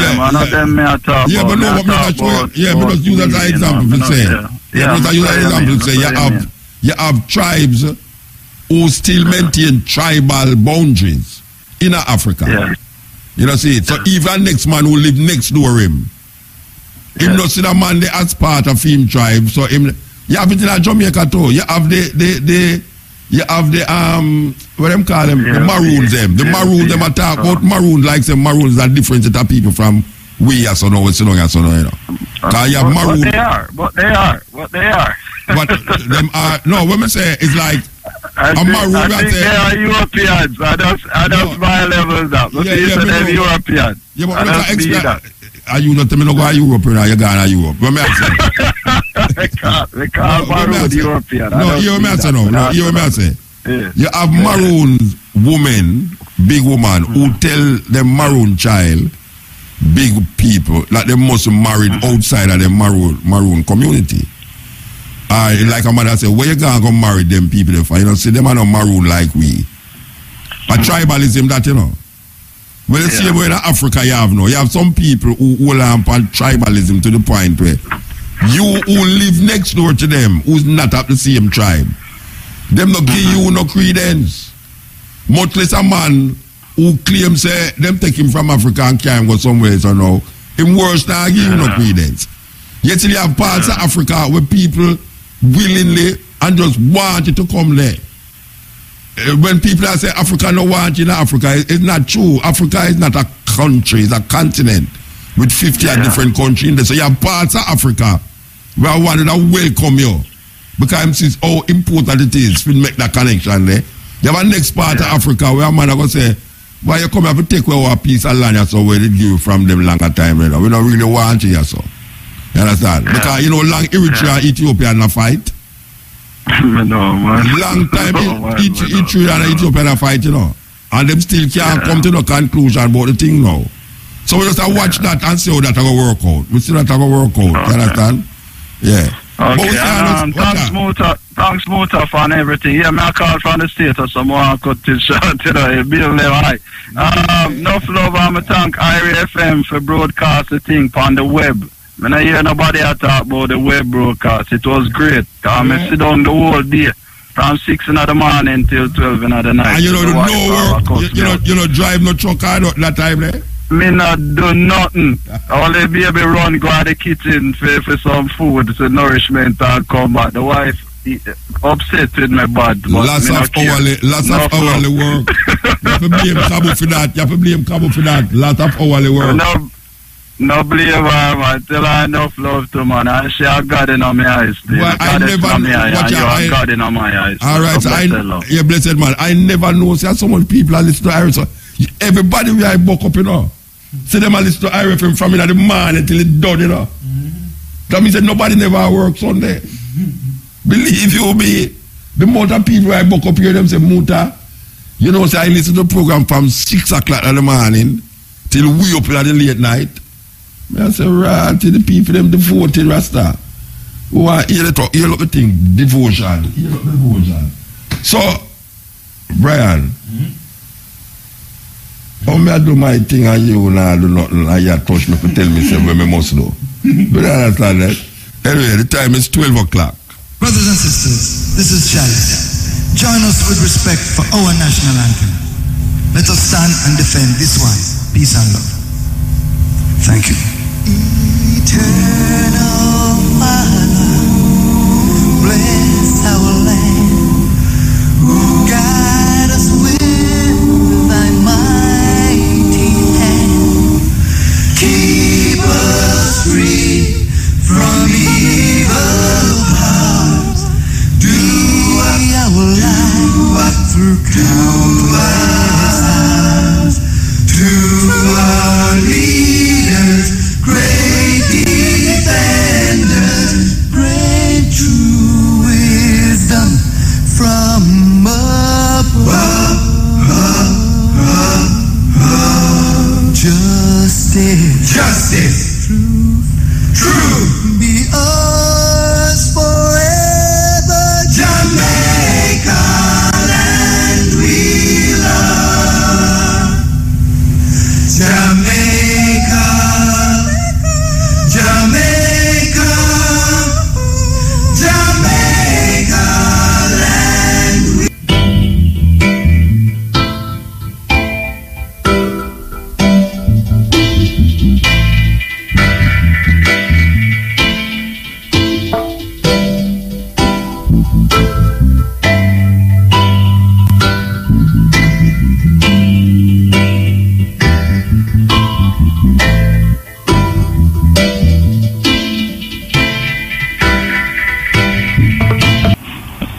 just use as an example to say, you have tribes who still maintain tribal boundaries in Africa. Yeah. You know, see, so even next man who live next door him not see the man they as part of him tribe. So him, you have it in Jamaica too. You have you have the what them call them, the Maroons them. The Maroons them attack out Maroons like some Maroons are different set of people from We are so no, it's no, you know. Cause you have maroon. But they are. But them are no. What me say is like I think they are Europeans. I don't my levels up. But they're European. Yeah, but are you not tell me no go to Europe? You're going to Europe. What me say? They can't maroon European. No, you me say no. No, you me say. You have maroon woman, big woman, who tell them maroon child, big people, that they must be married outside of the maroon community. Like a mother say, where you gonna go marry them people? If you know, see them are not maroon like we. A tribalism that you know. Well, the same way in Africa you have no. You have some people who hold on tribalism to the point where you who live next door to them, who's not of the same tribe, them not give you no credence. Much less a man who claims say them take him from Africa and carry him go somewhere so now. Him worse than give you no credence. Yet you have parts of Africa where people willingly and just want you to come there. When people say Africa no want you in Africa, it's not true. Africa is not a country, it's a continent with 50 different countries in there. So you have parts of Africa where I wanted to welcome you because it's how important it is to make that connection there. You have a next part of Africa where a man going to say, why you come here to take away a piece of land so where they give you from them longer time. You know? We don't really want you so. You understand? Because you know long Eritrea, Ethiopia and a fight. No, man. Long time Eritrea and Ethiopia and a fight, you know. And them still can't come to no conclusion about the thing now. So we just have to watch that and see how that will work out. We see that will work out. You understand? Yeah. Okay, thanks Mota for everything. Yeah, I call from the state of some more cut this short today. Bill Levi. Enough love and I thank Irie FM for broadcast the thing on the web. When I hear nobody talk about the web broadcast, it was great. I sit down the whole day from 6 in the morning till 12 in the night. And you don't drive no truck that time there? Me not do nothing. Only baby run go to the kitchen for some food, so nourishment and come back. The wife upset with my bad. Lots of hourly work. You have to blame Cabo for that. Lots of hourly work. No blame her, man. Tell her enough love to man. And she a God in my eyes. Well, I never know. God in my eyes. All right, you're blessed, man. I never know. See, so many people are listening to Iris. Everybody we are buck up, you know. See them are listening to Iris from in the morning until it's done, you know. That means that nobody never works Sunday. Believe you me. The amount of people I buck up here, them say, Muta, you know, say I listen to the program from 6 o'clock in the morning till we up in the late night. I say, right, to the people, them devoted Rasta. Who are here to talk, here look the thing, devotion. So, Brian, how may I do my thing and you now do nothing and you touch me to tell me something I must do? Do you understand that? Anyway, the time is 12 o'clock. Brothers and sisters, this is Chalice. Join us with respect for our national anthem. Let us stand and defend this one. Peace and love. Thank you. Eternal Father, bless our land, guide us with thy mighty hand, keep us free from evil powers, do our life through countless hours, to our leaders great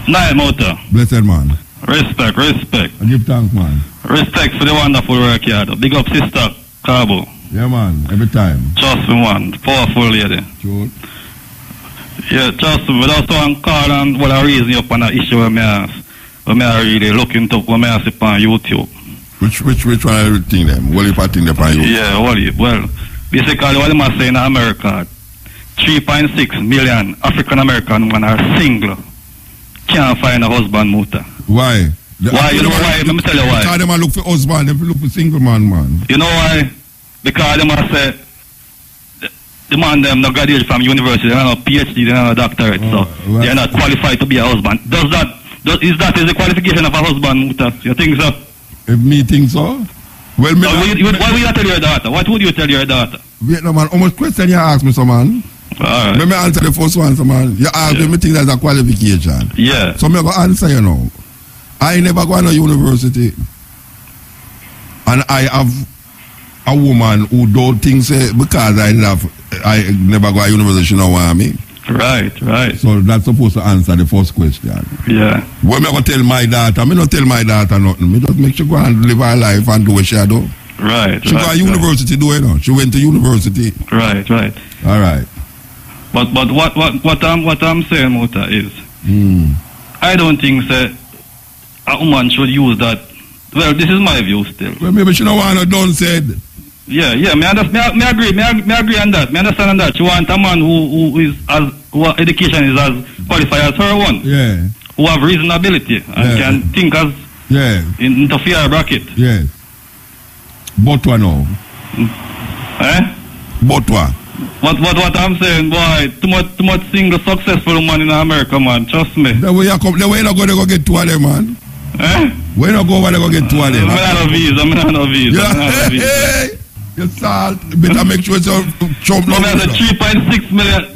Night Motor. Blessed man. Respect. I give thanks, man. Respect for the wonderful work you do. Big up sister Cabo. Yeah, man. Every time. Trust me, man. Powerful lady. Sure. Yeah, trust me. That's why I'm calling what I reason up on that issue where I really look into what I see on YouTube. Which one are you think them? What if I think them on YouTube? Yeah, well, basically what I'm saying in America, 3.6 million African American women are single. Can't find a husband, Muta. Why? Why? You know why? Let me tell you why. Because them look for husband, them look for single man. You know why? Because them say the man them no graduate from university, they don't have PhD, they don't have a doctorate, so they are not qualified to be a husband. Is that the qualification of a husband, Muta? You think so? If me think so? Well, me what would you tell your daughter? What would you tell your daughter? Wait, no man, how much question you ask me, so man? Alright. Let me answer the first one, so man. You ask me think that's a qualification. Yeah. So me go answer you now. I never go to university. And I have a woman who don't think say because I never go to university, she don't want me. Right. So that's supposed to answer the first question. Yeah. When me go tell my daughter, me not tell my daughter nothing. Me just make sure go and live her life and do what she do. Right. She go to university, do you know? She went to university. Right. All right. But what I'm saying, Muta, is I don't think that a woman should use that. Well, this is my view still. Well, maybe she don't want to done said. Yeah. Me agree on that. Me understand on that. She want a man who education is as qualified as her one. Yeah. Who have reasonability and can think as into fair bracket. Yes. But what now? But what? What I'm saying, boy, too much single successful woman in America, man. Trust me. The way you not going to go get two of them, man. Where you not go to go get two of them? I'm not no visa. Hey, you salt. Better make sure it's a chump. No, there's a 3.6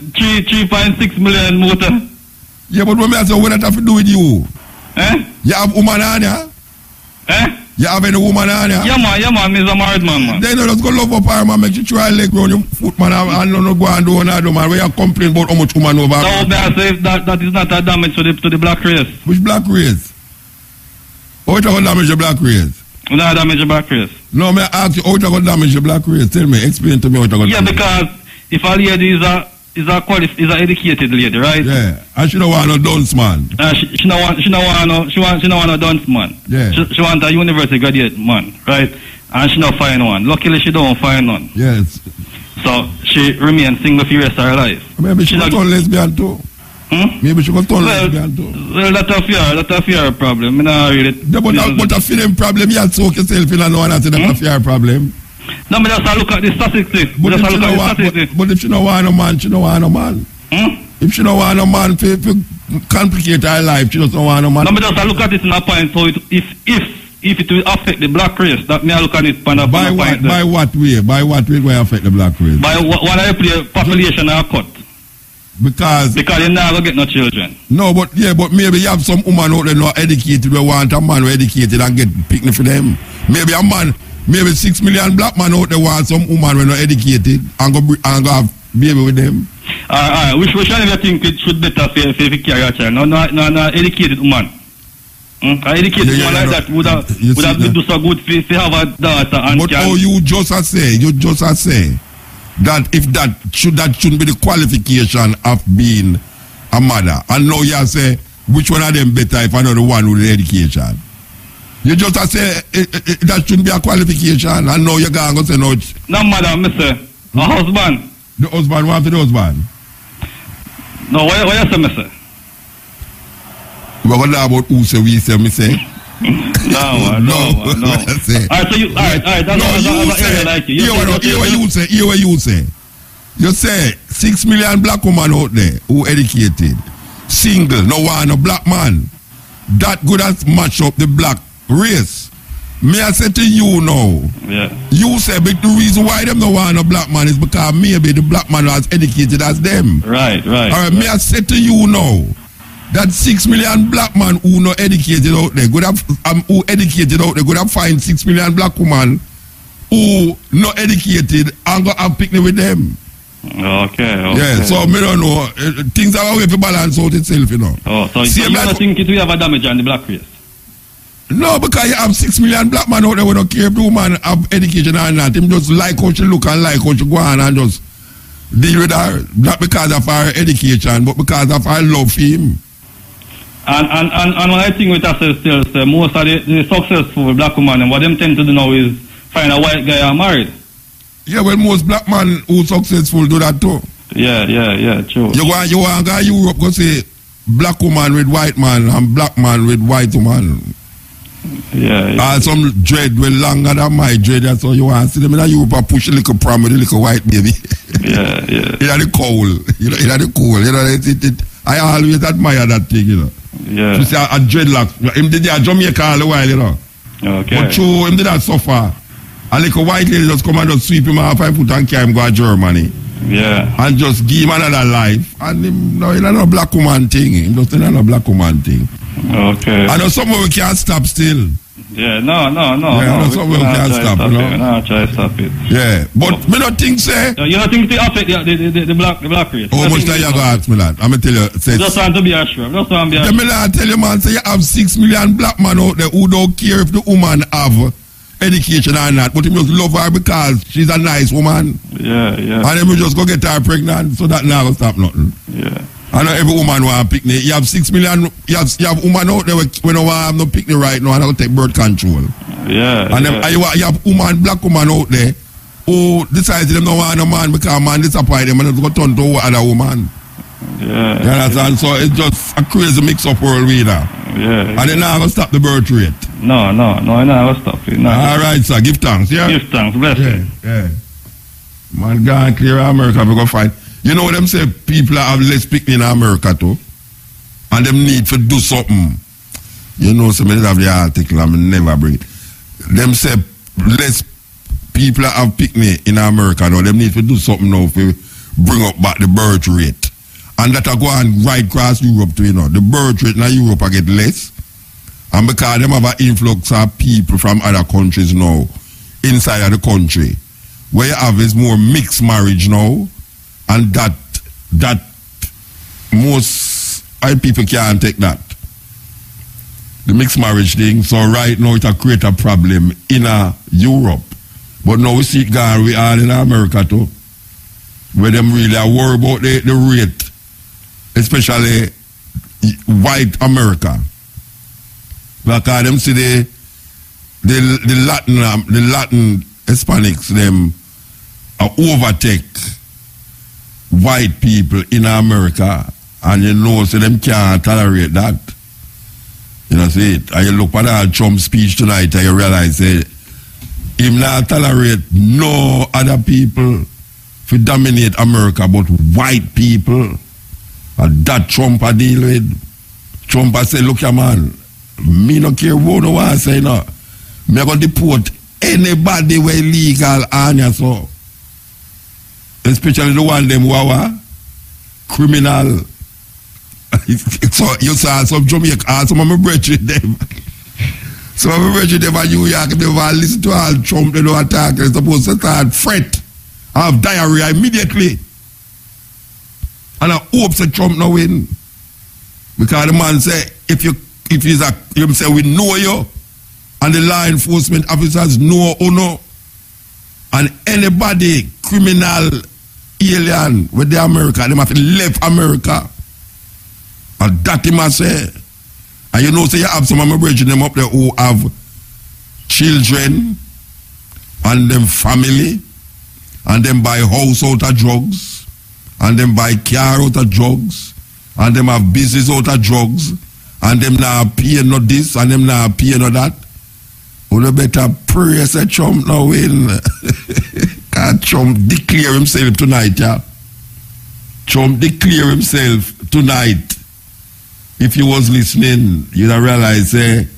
million motor. Yeah, but what I say, what that have to do with you? You have woman on ya? You have any woman on ya? Yeah, man, Mr. Married man. Then you just go love up her, man, make you try leg round your foot, man, and not go and do another, man. Where you complain about how much woman over? So, I say that is not a damage to the black race. Which black race? How you going to damage the black race? Not damage the black race. No, me ask you, how you going to damage the black race? Tell me, explain to me how you going to damage. Yeah, because if a lady is a educated lady, right? Yeah, and she don't want no dunce man. She don't want no dunce man. Yeah. She want a university graduate man, right? And she don't find one. Luckily, she don't find one. Yes. So she remains single for the rest of her life. Maybe she got turn lesbian too. Maybe she got turn lesbian too. Well, that's a fear problem. I not really. But a feeling problem, you have to soak yourself in and know that's a fear problem. No, me just look at the statistics. But if she don't want a man, she don't want a man. If she don't want a man, to complicate her life, she doesn't want a man. No, me just look at it in a point. So if it will affect the black race, that me look at it from a point. By what way? By what way will it affect the black race? By what I play population are cut. Because you never get no children. No, but maybe you have some woman out there not educated who want a man who educated and get picnic for them. Maybe a man. Maybe 6 million black man out there want some woman when not educated and go have baby with them. Which one of you think it should better for carry a child? No, educated woman. An educated woman like that would have been do so good for have a daughter and but how you just say that if that shouldn't be the qualification of being a mother. And now you say which one of them better if another one with the education. You just say that shouldn't be a qualification, and now you're going to say no. No, madam, Mr. A husband. The husband, what for the husband? No, what you say, Mr.? We're going to talk about who say we say, me say. No. Alright, so you, alright, that's hear what you say. You say 6 million black women out there who educated, single, no one, no black man. That good as match up the black race. May I say to you now? Yeah. You say, but the reason why them no want a black man is because maybe the black man was educated as them. Right. Alright, may I say to you now that 6 million black man who not educated out there, could have who educated out there, could have find 6 million black women who not educated and go have picnic with them. Okay. Yeah, so me don't know. Things are going to balance out itself, you know. Oh, so you don't think it will have a damage on the black race? No, because you have 6 million black men out there who don't care if the woman have education or not. Him just like how she look and like how she go on and just deal with her. Not because of her education, but because of her love for him. And one I think with us still, most of the successful black women, what them tend to do now is find a white guy and married. Yeah, well, most black men who successful do that too. Yeah, true. You want to go to Europe, go say black woman with white man and black man with white woman. Yeah. Or some dread well longer than my dread. That's all you want to see them in Europe and push a little pram with a little white baby. Yeah. You know the cool. You know the cool. You know, I always admire that thing, you know. Yeah. To see a dreadlock. Him did a Jamaica all the while, you know. Okay. But true, him did that suffer. A little white lady just come and just sweep him off and put and carry him go to Germany. Yeah. And just give him another life. And him, no, it's not a black woman thing. Him just not a black woman thing. Okay. I know somewhere we can't stop still. Yeah, no. Yeah, I know somewhere we can't stop, you know. No, try to stop it. Yeah, but me not think, say. You don't think they affect the black race? How much time you go ask me that? I'm going to tell you. Say, just want to be assured. Just want to be assured. Me not tell you, man, say you have 6 million black men out there who don't care if the woman have education or not, but him just love her because she's a nice woman. Yeah. And then we just go get her pregnant, so that never stop nothing. Yeah. I know every woman want a picnic. You have 6 million, you have woman out there when don't want no picnic right now and they'll take birth control. Yeah. And then you have black woman out there who decides them don't want no man because man disappoint them and it's going to turn to other woman. Yeah. You understand? So it's just a crazy mix-up world with that. Yeah. And then now I'm stop the birth rate. No, I never stop it. No. All right, sir. Give thanks, yeah? Give thanks. Bless you. Yeah. Man, go and clear America, we go find. You know them say people have less picnic in America too? And them need to do something. You know, so many have the article, I'm never bring it. Them say less people have picnic in America now. Them need to do something now to bring up back the birth rate. And that I go and right across Europe too, you know. The birth rate in Europe I get less. And because them have an influx of people from other countries now inside of the country. Where you have is more mixed marriage now. And that most people can't take that. The mixed marriage thing. So right now it create a problem in Europe. But now we see it gone, we are in America too. Where them really are worried about the rate. Especially white America. Because them see the Latin Hispanics, them overtake white people in America, and you know, so them can't tolerate that. You know, see it. And you look at that Trump speech tonight and you realize him not tolerate no other people to dominate America but white people. And that Trump a deal with. Trump a say, look here man, me no care what no one say no. Me gonna deport anybody who illegal on you so. Especially the one them who are criminal. So you saw some Jamaica, some of my brethren them. Some of my brethren them in New York, they will listen to all Trump, they don't attack, they're supposed to start fret, have diarrhea immediately. And I hope that Trump no win. Because the man say, if he's you say we know you, and the law enforcement officers know or no, and anybody criminal alien with the America, they must leave America. And that he must say. And you know, say you have some of my brethren them up there who have children and them family, and them buy house out of drugs, and them buy car out of drugs, and them have business out of drugs, and them now pay no this, and them now pay no that. You better pray, say Trump now win. Because Trump declare himself tonight, yeah. Trump declare himself tonight. If you was listening, you'd have realized,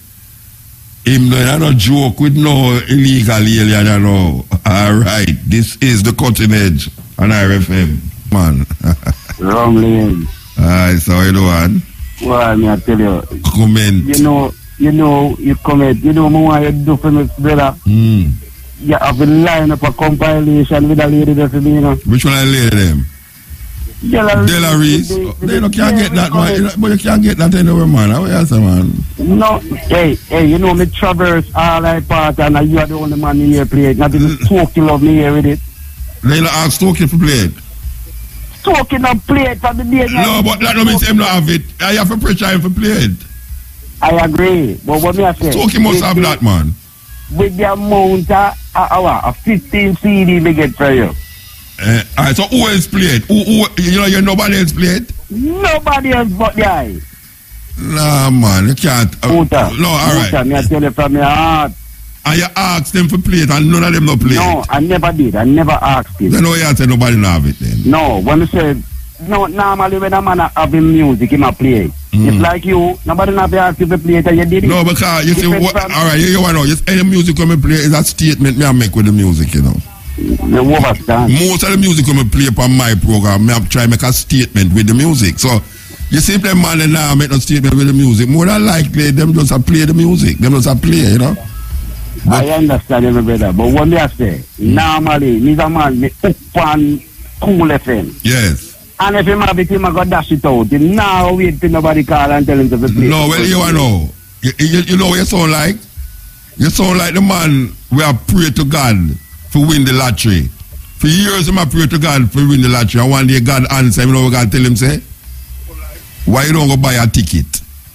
him no joke with no illegal alien, you know. All right, this is the Cutting Edge on RFM, man. Rumbling. Alright, so you doing? Well, me I tell you. Comment. You know, you comment. You know what you do for me, brother? you have to line up a compilation with a lady there for me, you know. Which one I lady them? Della Reese. They can't get that, man. But you can't get that anywhere, man. How you say, man? No, hey, you know, me traverse all I part and you are the only man in here play it. Not even Stokey love me here with it. They don't ask Stokey for play it. Stokey not play it for the day. No, but that don't mean him not have it. I have to pressure him for play it. I agree. But what me I say? Stokey must have that, man. With the amount of 15 CD we get for you. Alright, so who else played? You nobody else played? Nobody else but the guy. Nah, man, you can't. Muta, no, alright. Me I tell you from your heart. And you asked them for play it and none of them no play it? No, I never did. I never asked him. Then why you say nobody know have it then? No, when you say, no, normally when a man have him music, he might play it. It's like you, nobody not be asked you to play it and you did it. No, because you see, alright, you know, any music when I play is a statement me I make with the music, you know. Most of the music when I play upon my program, I try to make a statement with the music. So, you see if them man and now make no statement with the music, more than likely, them just play the music. Them just play, you know. But, I understand every brother, but what me I say, normally, me a man, me up on Cool FM. Yes. And if him have it, him I got dash it out. Him now wait till nobody call and tell him to play. No, well, you know. You know what you sound like? You sound like the man we have prayed to God for win the lottery. For years, I pray to God for win the lottery. And one day God answer, you know what God tell him, say? Why you don't go buy a ticket?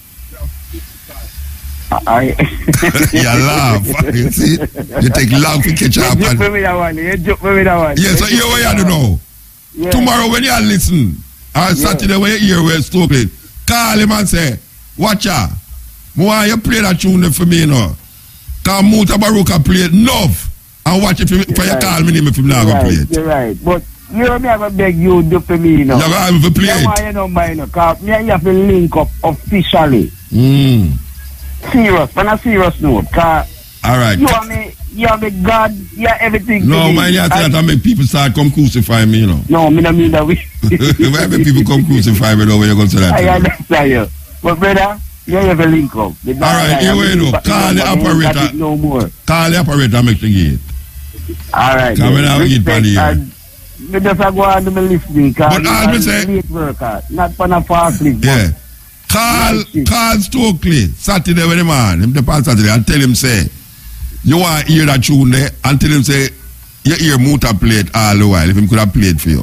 You laugh. You see? You take long to catch up. You joke with me that one. Yeah, so here what you do know. Yeah. Tomorrow when you listen, or Saturday when you hear where Stokey, call him and say, watch out. Why you play that tune for me, you know? Because Muta Baruka played enough. And watch if you call me name if you not going to play it. You're right. But you know me have a beg you do for me, you know. You're going to play it. You don't mind, because me and you have to link up officially. Serious, on a serious note. Alright. You are me God, you are everything. No, man, you have to make people start come crucify me, you know. No, me don't mean that way. Why make people come crucify me, though, when you go to that? I understand you. But brother, you have a link up. Alright, here we go. Call the operator. No more. Call the operator, make the gate. Alright. Come in and eat for the year. Me just go on to me listening, because I'm late worker, not for a fast link. Yeah. Call Stokey Saturday when the man, him depart Saturday, and tell him, say, you want to hear that tune there, and tell him, say, you hear Muta play it all the while, if him could have played for you.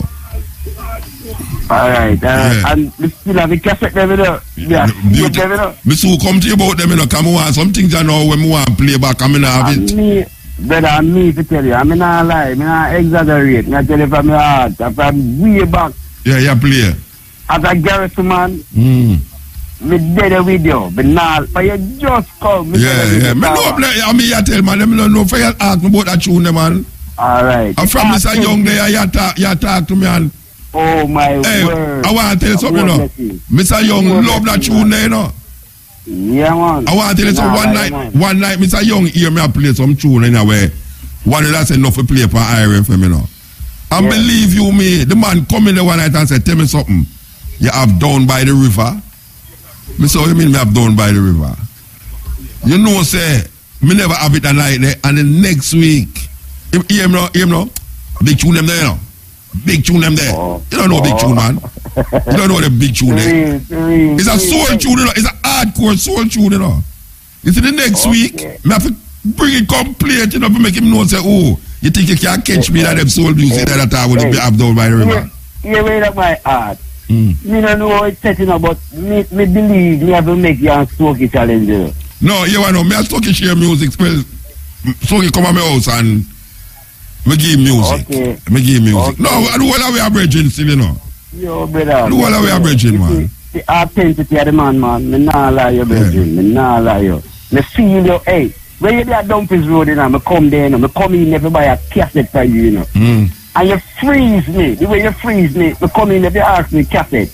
Alright, and we still have a cassette there, you know. Yeah, me so come to you about them, you know, come on, some things I know when we want to play back, I mean, I have it. Brother, me to tell you, I mean, I lie, I mean, I exaggerate, I tell you from my heart, from way back. Yeah, you play. As a garrison man, me dead with you, but now, but you just come. Yeah. Me know, I mean, you tell man, me don't know if you ask me about that tune, man. Alright. I'm from Mr. Young there, you talk to me, and oh my word. I want to tell you something, you know. Mr. Young love that tune there, you know. Yeah, man. I want to tell you something. One night, Mr. Young hear me play some tune in a way. One of that's enough to play for iron for me, you know. And believe you me, the man come in the one night and say, tell me something. You have Down by the River. Me say, what you mean me have Down by the River? You know, say, me never have it a night there, and the next week, hear me now, big tune them there, you know. Big tune them there. You don't know big tune, man. You don't know the big tune there. It's a soul tune, you know. It's a hardcore soul tune, you know. You see, the next week, me have to bring it complete, you know, to make him know, say, oh, you think you can't catch me that them soul music that I would be have Down by the River? You read up my heart. Me don't know how it's setting up, but me believe me have to make you a Stokey challenge, you know. No, you know, me a Stokey share music, Stokey come at my house and me give music. Okay. Me give music. Okay. No, I do all we are bridging still, you know. Yo, brother. Do all we are bridging, man. The authenticity of the man. Me nah lie you, bridging. Me nah lie you. Me feel you, hey. When you be at Dumfries Road, you know, me come there, you know, me come in, never buy a cassette for you, you know. And you freeze me. The way you freeze me come in, if you ask me cassette.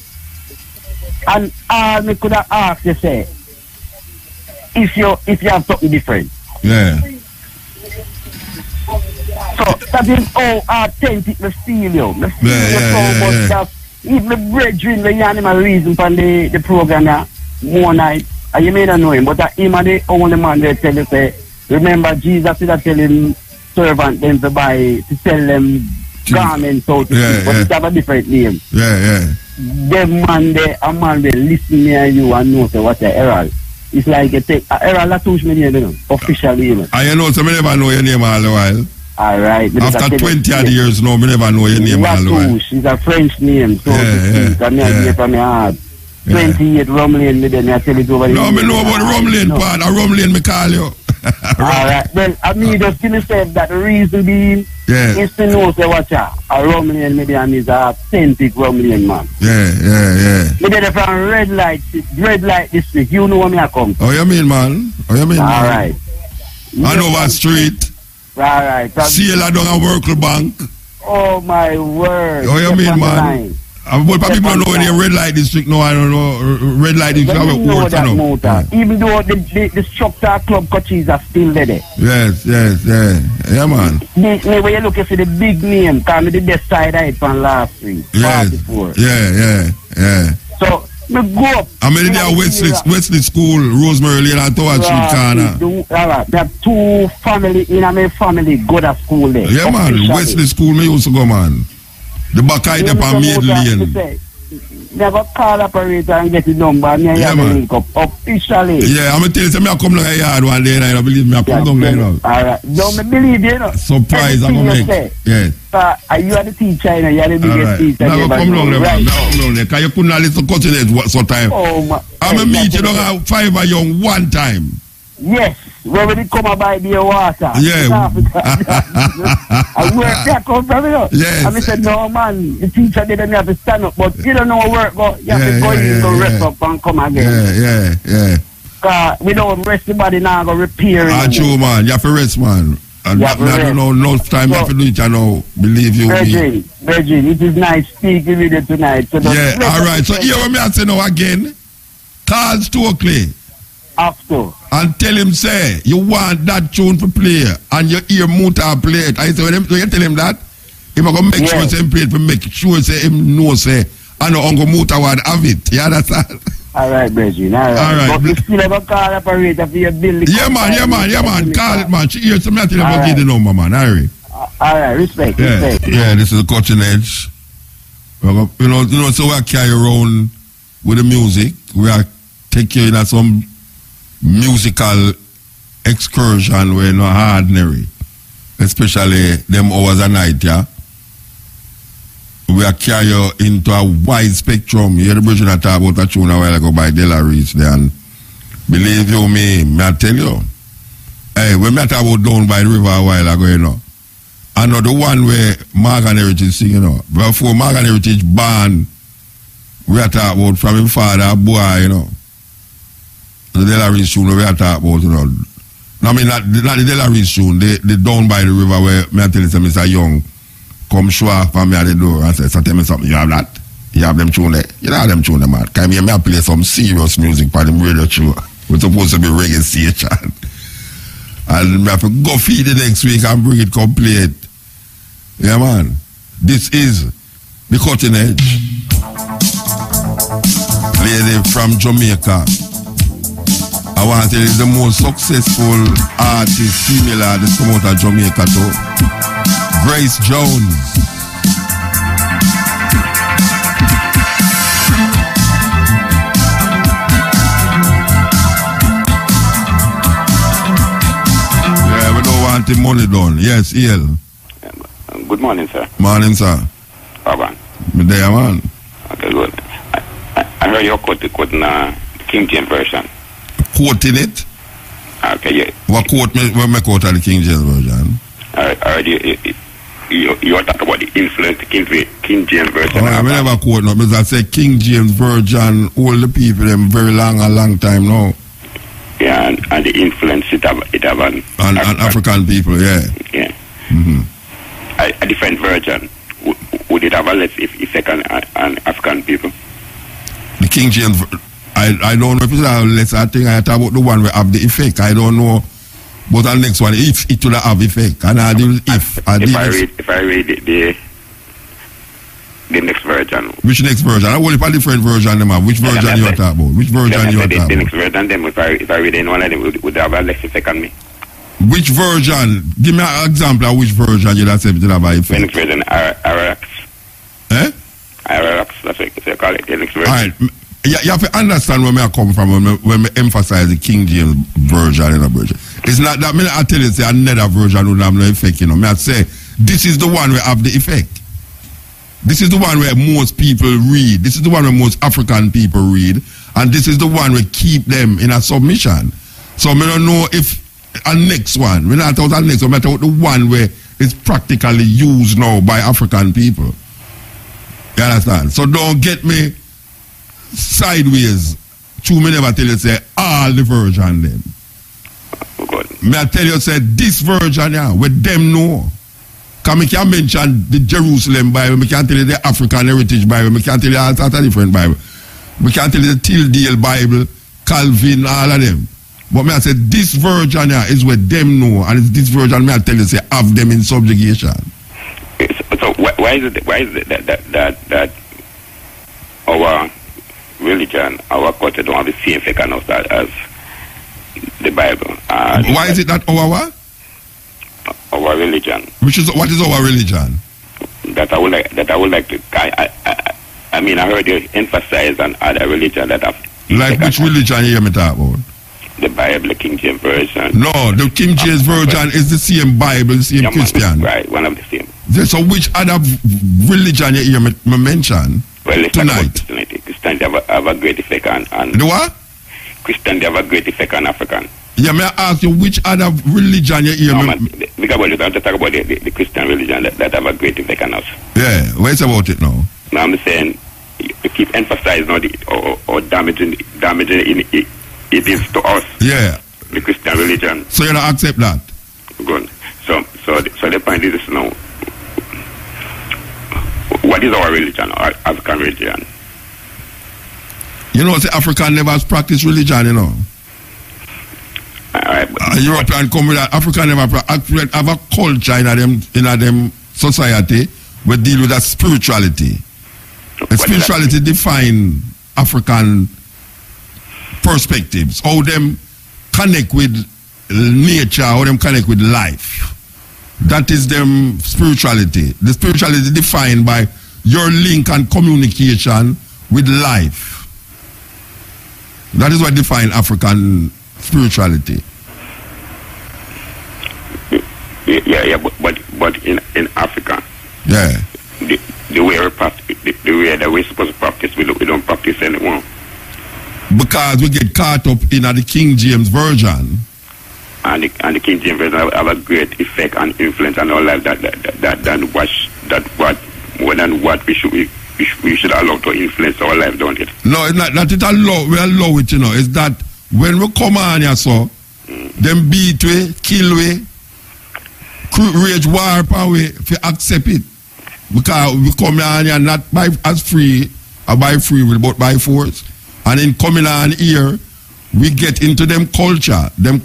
And all me could have asked you, say, if you have something different. Yeah. So that is how authentic me feel you. Me feel you so much that even the brethren, the animal reason from the program now, more night, and you may not know him, but him and the only man they tell you, say, remember Jesus did tell him, servant them to buy, to sell them garments out to Yeah, but yeah. it have a different name. Yeah. Them man there, a man will listen me and you and know say what a Herald. It's like you take, Herald Latouche me name, you know, officially, you know. And you know, so me never know your name all the while. Alright. After 20 odd years now, me never know your name all the while. Latouche is a French name, so Yeah, to speak, and me I give from my heart. 28 Rumlane, me then I tell it over the No, me know about the Rumlane part. A Rumlane me call you. Alright, well, I mean, just give me say that the reason being is to know, say, watch out, a Rumlane medium is a authentic Rumlane man. Yeah. Me there from red light district, you know where me I come from. Oh, you mean, man? Alright. Hanover Street. Alright. Sailor down a Workle Bank. Oh, my word. Oh, you mean, man? But people don't know in the red light district, no, I don't know. Red light district, But I you know work that for motor. Even though the structure club coaches are still there. Yes. Yeah, man. When you look at the big name, because me the best side I from last week. Yes. 44. Yeah. So, me go up. I'm in there Wesley School, Rosemary Lane and Tower Street corner. Alright, there are two family in my family go to school there. Yeah, man. Wesley School, me used to go, man. The back I up on Maiden Lane. Never call operator and get the number. Me and you link up officially. Yeah, I'm going to tell you, me I come down the yard one day and I don't believe me, I come down there now. Alright, don't me believe you know. Surprise, I'm going to make. Yeah. You are the teacher, you know, you are the biggest teacher. Now come down there, man. Now come down there. Because you couldn't listen to cutting it sometime. Oh, my. I'm going to meet you down at 5 a young one time. Yes. When we come and buy the water. Yeah. I work there come from, you know. Yes. And I said, no, man, the teacher didn't have to stand up, but you don't know work, go. You have to go in, go rest up and come again. Yeah. Because we don't rest the body now, go repair it. True, man. You have to rest, man. And I don't know, no time you have to do it, I know. Believe you me. Virgin, it is nice speaking with you tonight. So yeah, all right. So here what me I say now again. Carl Stokely. After. And tell him, say, you want that tune to play, and you hear Muta play it. I say, when you tell him that, he going to make sure say him play it, to make sure say him know, say, I know Uncle Muta would have it. You understand? All right, Virgin. All right. But you still have a call operator for your bill. Yeah, man. Call it, man. She hears something, I tell him about the number, man. All right. All right, respect. Yeah, this is the Cutting Edge. You know, so we carry around with the music. We are taking you in some musical excursion where not ordinary, especially them hours a night, yeah. We are carry you into a wide spectrum. You hear the version I talk about a tune a while ago by Della Reese there, and believe you me, I tell you, hey, when I talk about Down by the River a while ago, you know, I know the one where Morgan Heritage sing, you know, before Morgan Heritage born, we are talking about from his father, boy, you know. The Della Reese tune we are talking about, you know. No, I mean, not the Della Reese tune, the Down by the River where me I tell you, Mr. Young, come show up for me at the door and say, so tell me something, you have that? You have them tune there? You don't have them tune there, man. Come here, me I play some serious music for the radio show. We're supposed to be reggae station. And I have to go feed it next week and bring it complete. Yeah, man. This is the Cutting Edge. Lady from Jamaica. I want to tell you the most successful artist, female artist come out of Jamaica too. Grace Jones. Yeah, we don't want the money done. Yes, El. Good morning, sir. Morning, sir. How about? Me there, man. Okay, good. I heard you quoting the King James Version. Quoting it? Okay, yeah. What quote me quote of the King James Version? I heard you are talking about the influence of the King James Version. Oh, I never quote no, because I say King James Version, all the people them very long time now. Yeah, and the influence it have on African people, yeah. Yeah. Mm-hmm. A different version. Would it have a less effect on African people? The King James, I don't know if it's a less. I think I talk about the one where have the effect. I don't know. But the next one, if it will have effect. And I deal if I read the next version. Which next version? I will if a different version them have. Which version you talk about? Which version you talk about? The next version them if I read any one of them would have a less effect on me. Which version? Give me an example of which version you'd have said it have an effect. Phoenix version, RX. Eh? RX, that's what they call it, Phoenix version. Alright. You have to understand where I come from when I emphasize the King James version in a version. It's not that I tell you say another version would have no effect, you know. I say this is the one where have the effect. This is the one where most people read. This is the one where most African people read. And this is the one where keep them in a submission. So I don't know if a next one, we're not talking about the next one, we're talking about the one where it's practically used now by African people. You understand? So don't get me sideways. True, me never tell you say all the version them. Me I tell you say this version yeah, with them know. Because me can mention the Jerusalem Bible, me can tell you the African Heritage Bible, me can tell you all sorts of different Bible. We can tell you the Tyndale Bible, Calvin, all of them. But me I say this version yeah, is what them know, and it's this version me I tell you say have them in subjugation. So why is it that our religion, our culture don't have the same effect on us as the Bible? Why is it that our what? Our religion. What is our religion? That I would like to. I mean, I heard you emphasize on other religion that have. Like which religion you hear me talk about? The Bible, the King James version. No, the King James version is the same Bible, the same Christian. Right, one of the same. So which other religion you hear me mention? Well, let's tonight. Talk about Christianity. Christianity have a great effect on. The what? Christianity have a great effect on African. Yeah, may I ask you which other religion you hear me? Because I'm just talking about the Christian religion that have a great effect on us. Yeah, what's about it now? Now I'm saying you keep emphasizing or damaging it is to us. Yeah. The Christian religion. So you don't accept that? Good. So the point is this now. What is our religion, our African religion? You know, the African never has practiced religion, you know. European come with that. African never have a culture in them society we deal with that spirituality. And spirituality define African perspectives. How them connect with nature, how them connect with life. That is them spirituality. The spirituality defined by your link and communication with life. That is what defines African spirituality. Yeah, but in Africa, yeah, the way we practice, the way that we're supposed to practice, we don't practice anymore. Because we get caught up in the King James version. And the King James version have a great effect and influence on our life than what we should allow to influence our life, don't it? No, it's not that we allow it, you know. It's that when we come on here, so them beat we, kill we, rage war upon we, if we accept it. Because we come on here not by as free or by free will, but by force. And in coming on here, we get into them culture, them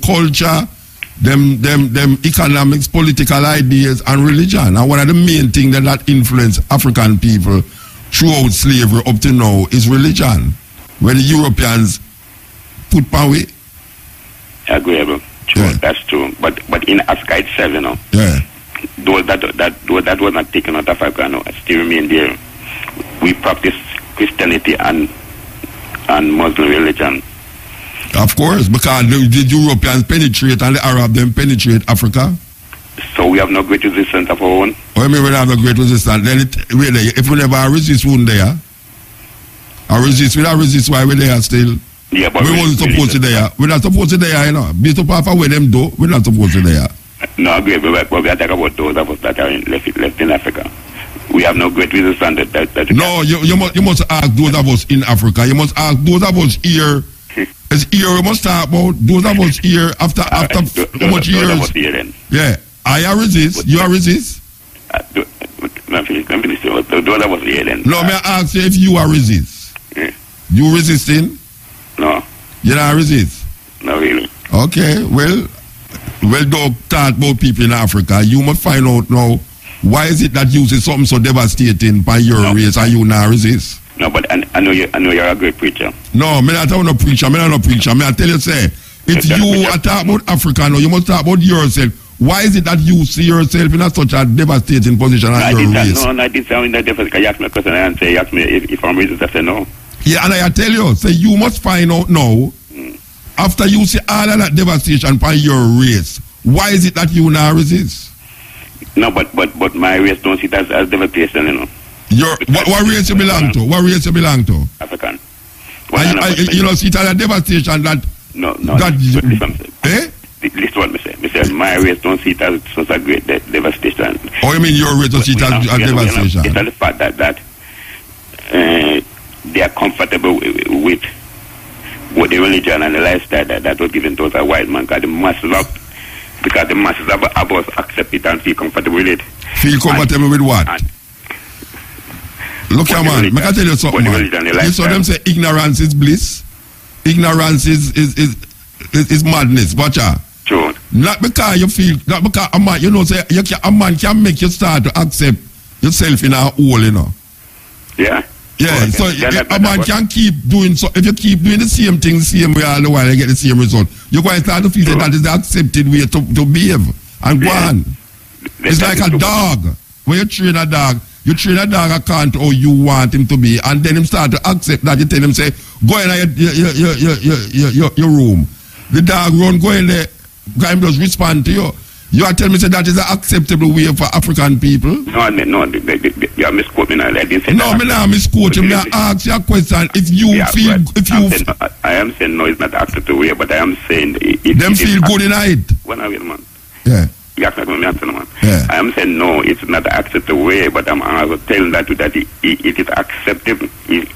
economics, political ideas, and religion. And one of the main things that influence African people throughout slavery up to now is religion, where the Europeans put power. Agreeable. True, yeah. That's true. But in Africa itself, you know, yeah, those that was not taken out of Africa, no, still remain there. We practice Christianity and Muslim religion. Of course, because the Europeans penetrate and the Arab them penetrate Africa. So we have no great resistance of our own? Well, I mean, we don't have no great resistance. Then if we never resist, we wouldn't there. We don't resist while we're there still. Yeah, but we wasn't supposed to there. We're not supposed to there, you know. Based upon where them do, we're not supposed to there. No, I agree, but we are talking about those of us that are left in Africa. We have no great resistance that no, you must ask those of us in Africa. You must ask those of us here. It's here we must talk about those of us here after how much years. Yeah. I resist. You resist? Let me finish. Those of us here then. No, may I ask you if you are resist? Yeah. You resisting? No. You don't resist? No, really. Okay, well, don't talk about people in Africa. You must find out now, why is it that you say something so devastating by your race and you not resist? No, but I know you're a great preacher. No, me not no preacher. Me not no preacher. Me I tell you, say, If you are talking about Africa now, you must talk about yourself. Why is it that you see yourself in such a devastating position as your race? No, I didn't say I'm in that devastating. You asked me a question and you asked me if I'm racist. I said no. Yeah, and I tell you, so you must find out now, after you see all of that devastation by your race, why is it that you now resist? No, but my race don't see it as devastation, you know. What race you belong to? What race you belong to? African. You know, see it as a devastation that... No. That eh? Listen what me say. Me say my race don't see it as such a great devastation. Oh, you mean your race don't see it as devastation? It's the fact that they are comfortable with what the religion and the lifestyle that was given to us a white man, because the masses of us accept it and feel comfortable with it. Feel comfortable with what? Look here, man, I can tell you something, man. You saw them say ignorance is bliss. Ignorance is madness. Watch out. True. Not because you feel, not because a man, you know, say a man can make you start to accept yourself in a hole, you know. Yeah. Yeah, so a man can keep doing so. If you keep doing the same thing, the same way all the while, you get the same result. You're going to start to feel that is the accepted way to behave and go on. It's like a dog. When you train a dog according to how you want him to be, and then him start to accept that. You tell him, say, go in your room. The dog run, go in there, him just respond to you. You are telling me say that is an acceptable way for African people? No, you are misquoting me. I didn't say no, that. No, I'm misquoting. I ask you a question. If you feel, I am saying no, it's not acceptable way, but I am saying them feel good in it. When I will, man. Yeah. You ask me, man. Yeah. I am saying no, it's not acceptable way, but I'm also telling that it is acceptable.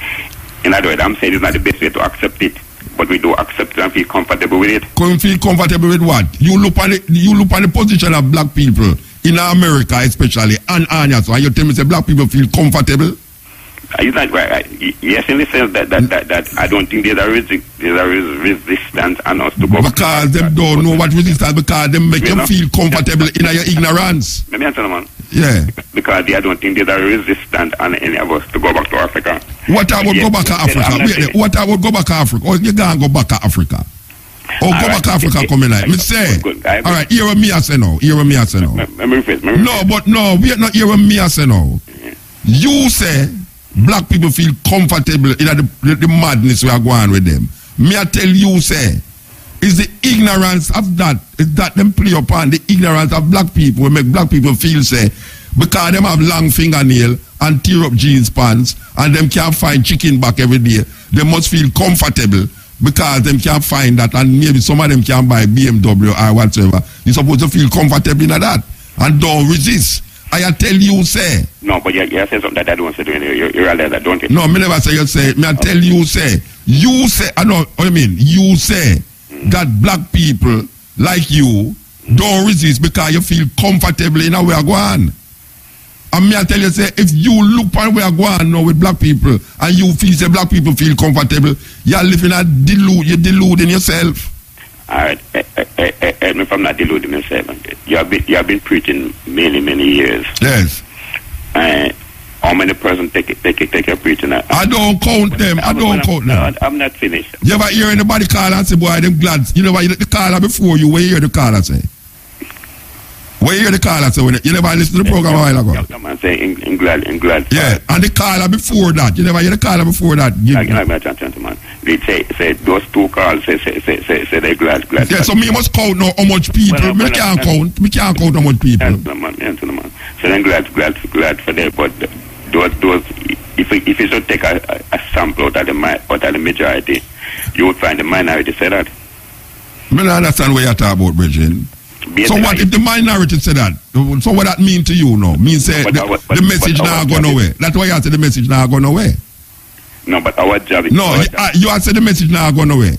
In other words, I'm saying it's not the best way to accept it. But we do accept it and feel comfortable with it. Can you feel comfortable with what? You look on the position of black people in America, especially, and Anya, so you tell me say black people feel comfortable. It's not right. Yes, in the sense that I don't think there's a resistance on us to go. Because them don't know what resistance. Because them make you feel comfortable in your ignorance. Let me answer, man. Yeah. Because I don't think there's a resistance on any of us to go back to Africa. What about go back to Africa? What about go back to Africa? Or you can't go back to Africa? Or go back to Africa coming like. Me say. All right, hear what me I say now. Hear what me I say now. No, but no, we are not hearing me I say now. You say black people feel comfortable in the madness we are going with them. Me I tell you say, is the ignorance of that, is that them play upon the ignorance of black people will make black people feel say, because them have long fingernail and tear up jeans pants and them can't find chicken back every day, they must feel comfortable because them can't find that, and maybe some of them can't buy BMW or whatever. You're supposed to feel comfortable in that and don't resist. I tell you, say. No, but you say something that I don't say. You realize that, don't you? No, me never say you say. Me I tell you, say. You say, I know what I mean. You say that black people like you don't resist because you feel comfortable in how we are going. And me I tell you, say, if you look on where we are going now with black people and you feel, say, black people feel comfortable, you're living a you're deluding yourself. Alright, if I'm not deluding myself, you have been preaching many years. Yes. How many persons take your preaching? I don't count them. I don't count them. I'm not finished. You ever hear anybody call and say, boy, them glad? You never hear the caller before you. Where you hear the caller say? Where you hear the caller say? You never listen to the program a while ago? Come on, say in glad. Yeah, and the caller before that. You never hear the caller before that? Man. They say those two calls say they're glad. Yeah, so me must count now how much people. Me can't count. Me can't count how much people. Man. So then glad for them, but those if you should take a sample out of the majority, you would find the minority say that. Me don't understand what you're talking about, Bridget. So what if the minority say that? So what that mean to you now? Mean say the message now go nowhere. That's why you say the message now go nowhere. No, but our job is... No, you say the message now go noway.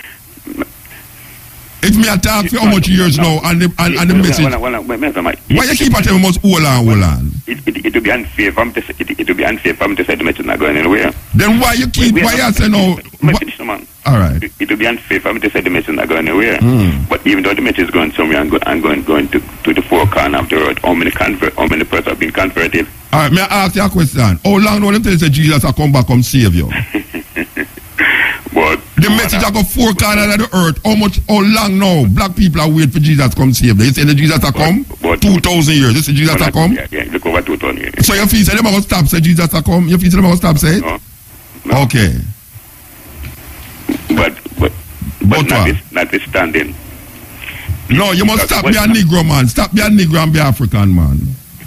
If me attack for how much years now and the message... Why you keep telling me must hold on? It will be unfair for me to say the message not going anywhere. Then why you keep... Why you say no... All right. It will be unfair for me to say the message not going anywhere. But even though the message is going somewhere and going to the four corners of the road, how many persons have been converted? All right, may I ask you a question? How long do you tell you Jesus will come back come save you? But The message I got 4 corners of the earth. How long now? Black people are waiting for Jesus to come save them. You say the Jesus to come? 2,000 years. This is Jesus to come? Yeah, look over 2,000 years. So you feel say them are going to stop say Jesus to come? You feel say them are going to stop say it? No. Okay. But notwithstanding. No, you must stop being a Negro, man. Stop being a Negro and be African, man.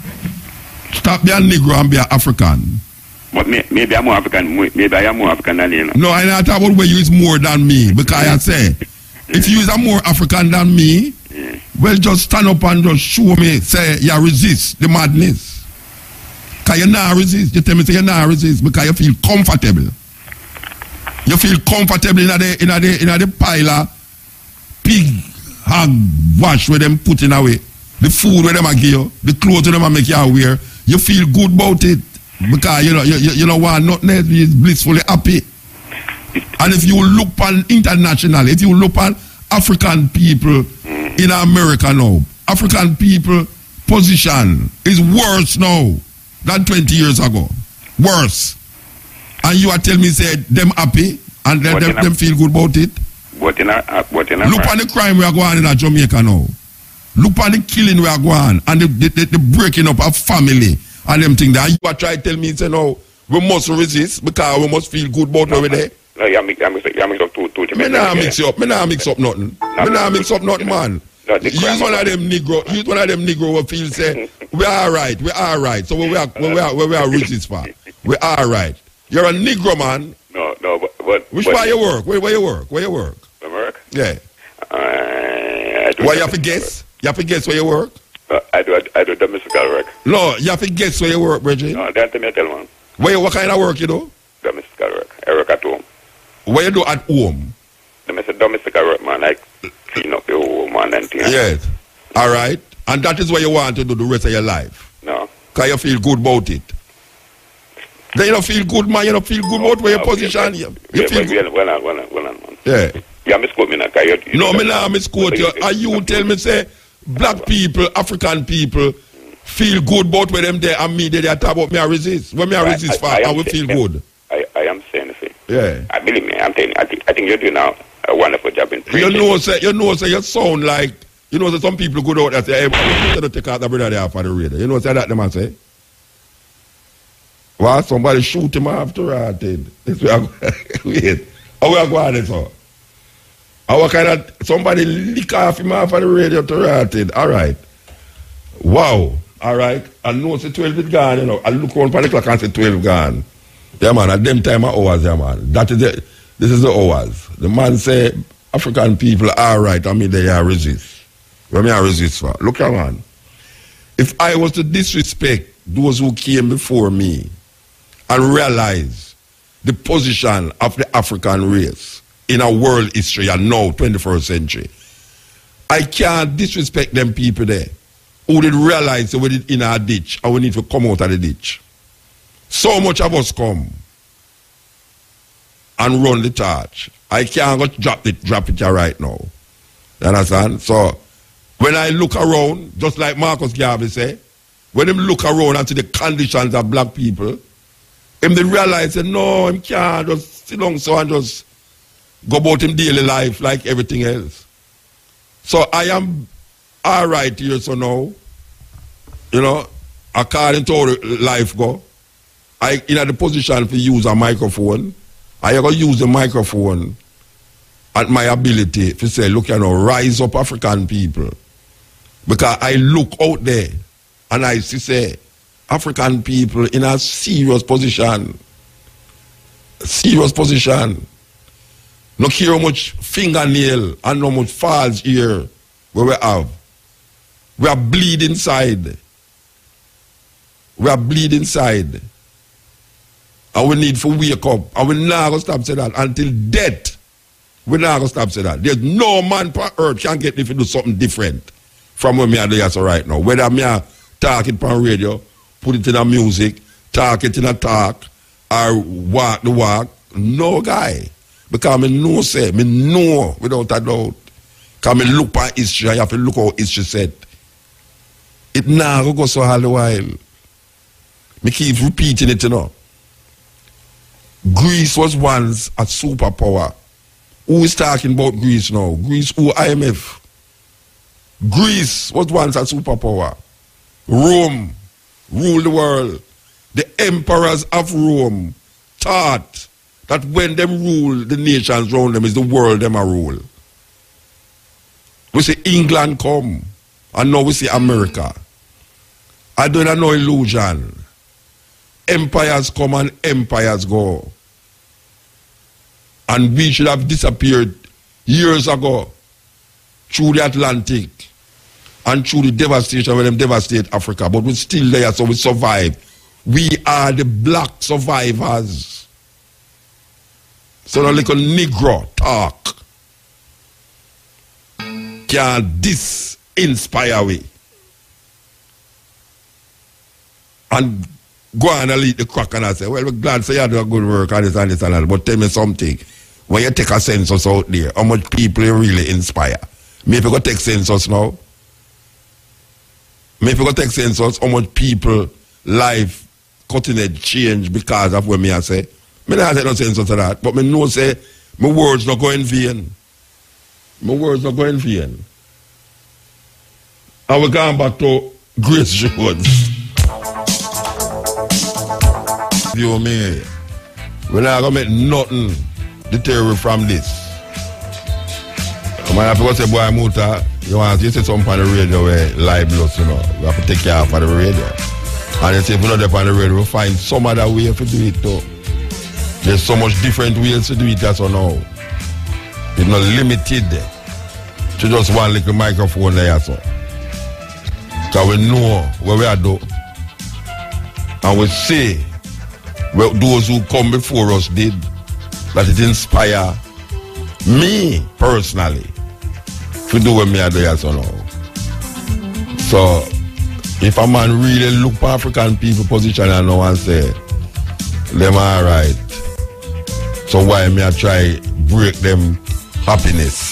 Stop being a Negro and be African. But maybe I'm more African. Maybe I am more African than you. No, I not talk about where you is more than me. Because I say, if you is a more African than me, well, just stand up and just show me, say, you resist the madness. Because you not resist. You tell me, say, you not resist because you feel comfortable. You feel comfortable in the pile of pig hog wash where them putting away. The food where them a give you, the clothes where them a make you wear. You feel good about it. Because you know what, nothing else is blissfully happy. And if you look on international, if you look on African people in America now, African people position is worse now than 20 years ago. Worse. And you are telling me say them happy and them feel good about it? Look on the crime we are going in Jamaica now. Look on the killing we are going and the breaking up of family. And them things that you are trying to tell me, say, no, we must resist because we must feel good about over there. No, you mix up two. Me nah mix up nothing. Me nah mix up nothing, man. Use one of them Negro who feel say, we are alright. So we are resist for. We are alright. You're a Negro, man. No, but which part you work? Where you work? Where work? Yeah. Why you have to guess? You have to guess where you work? I do domestic work. No, you have to guess where you work, Bridget. No, don't tell me, tell man. What kind of work you do? Domestic work. I work at home. What you do at home? Domestic work, man. Like clean up your home and things. Yes. All right. And that is what you want to do the rest of your life? No. Because you feel good about it. Then you don't feel good, man. You don't feel good about where your position. You feel good. Well on, man. Yeah. You misquote me now. No, me not misquote you. And you tell me, say, black people, African people, feel good about where them there and me they talk about me I resist. When me I resist for, I will feel good. I am saying the same. Yeah. I believe me, I'm telling you, I think you're doing now a wonderful job in preaching. You sound like, that some people go out and say, hey, I'm going to take out the brother there for the radio. You know what that them man say? Well, somebody shoot him after that. Wait. How we are going so? Our kind of somebody lick off him off of the radio to rotted. All right. Wow. All right. I know it's 12 is gone, I look on the clock and say 12 gone. Yeah, man. At them time of hours, yeah, man. That is it. This is the hours. The man say African people are right. I mean, they are resist. What me I resist for? Look at man. If I was to disrespect those who came before me and realize the position of the African race in our world history and now 21st century, I can't disrespect them people there who did realize that we did in our ditch and we need to come out of the ditch. So much of us come and run the torch. I can't go drop it here right now. You understand? So when I look around, just like Marcus Garvey say, when him look around and see the conditions of black people, him they realize that no, him can't just sit down so and just go about him daily life like everything else. So I am all right here so now, according to how life go, I in the position to use a microphone. I going to use the microphone at my ability to say, look, rise up African people. Because I look out there and I see, say, African people in a serious position. Serious position. Not care how much fingernail and how much falls here where we have. We are bleeding inside. We are bleeding inside. And we need to wake up. And we're not going to stop saying that until death. We're not going to stop saying that. There's no man on earth can get me to do something different from what me are doing right now. Whether me are talking on radio, put it in a music, talk it in a talk, or walk the walk. No guy. Because me know without a doubt. Because me look at history, I have to look how history said. It now go so all the while. Me keep repeating it, Greece was once a superpower Who is talking about Greece now? Greece, who IMF? Greece was once a superpower. Rome ruled the world. The emperors of Rome thought that when them rule the nations around them is the world them a rule. We see England come, and now we see America. I don't have no illusion. Empires come and empires go. And we should have disappeared years ago through the Atlantic and through the devastation when them devastate Africa. But we're still there, so we survive. We are the black survivors. So the little Negro talk can inspire we. And go on and lead the crack and I say, well, we're glad so you do a good work and this and this and that. But tell me something. When you take a census out there, how much people you really inspire? Maybe you go take census now. Maybe you go take census, how much people life cutting edge change because of what me I say. Me not take no census of that, but me know say my words not go in vain. My words not go in vain. And we're going back to Grace Jones. You me, we're not going to make nothing deter from this. I have to say, boy, Muta, you say something on the radio where live loss, you know. We have to take care of the radio. And you say, if we're not on the radio, we'll find some other way to do it, too. There's so much different ways to do it, that's all now. It's not limited to just one little microphone there, so. Because we know what we are doing. And we see well, those who come before us did, that it inspire me personally to do what me I do as well now. So if a man really look for African people position and know and say them alright, so why me I try break them happiness?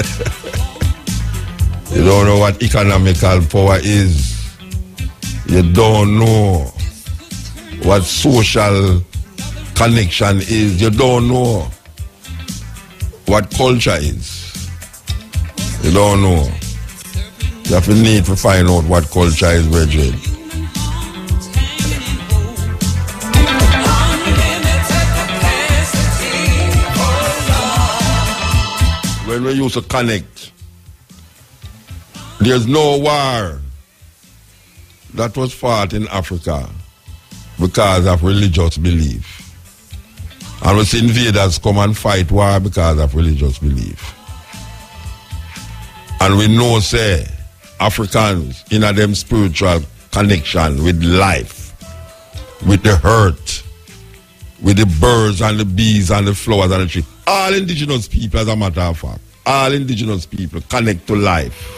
You don't know what economical power is. You don't know what social connection is. You don't know what culture is. You don't know. You have to need to find out what culture is, brethren. When we used to connect, there's no war that was fought in Africa because of religious belief. And we see invaders come and fight war because of religious belief. And we know, say, Africans in a them spiritual connection with life, with the earth, with the birds and the bees and the flowers and the trees. All indigenous people, as a matter of fact, all indigenous people connect to life.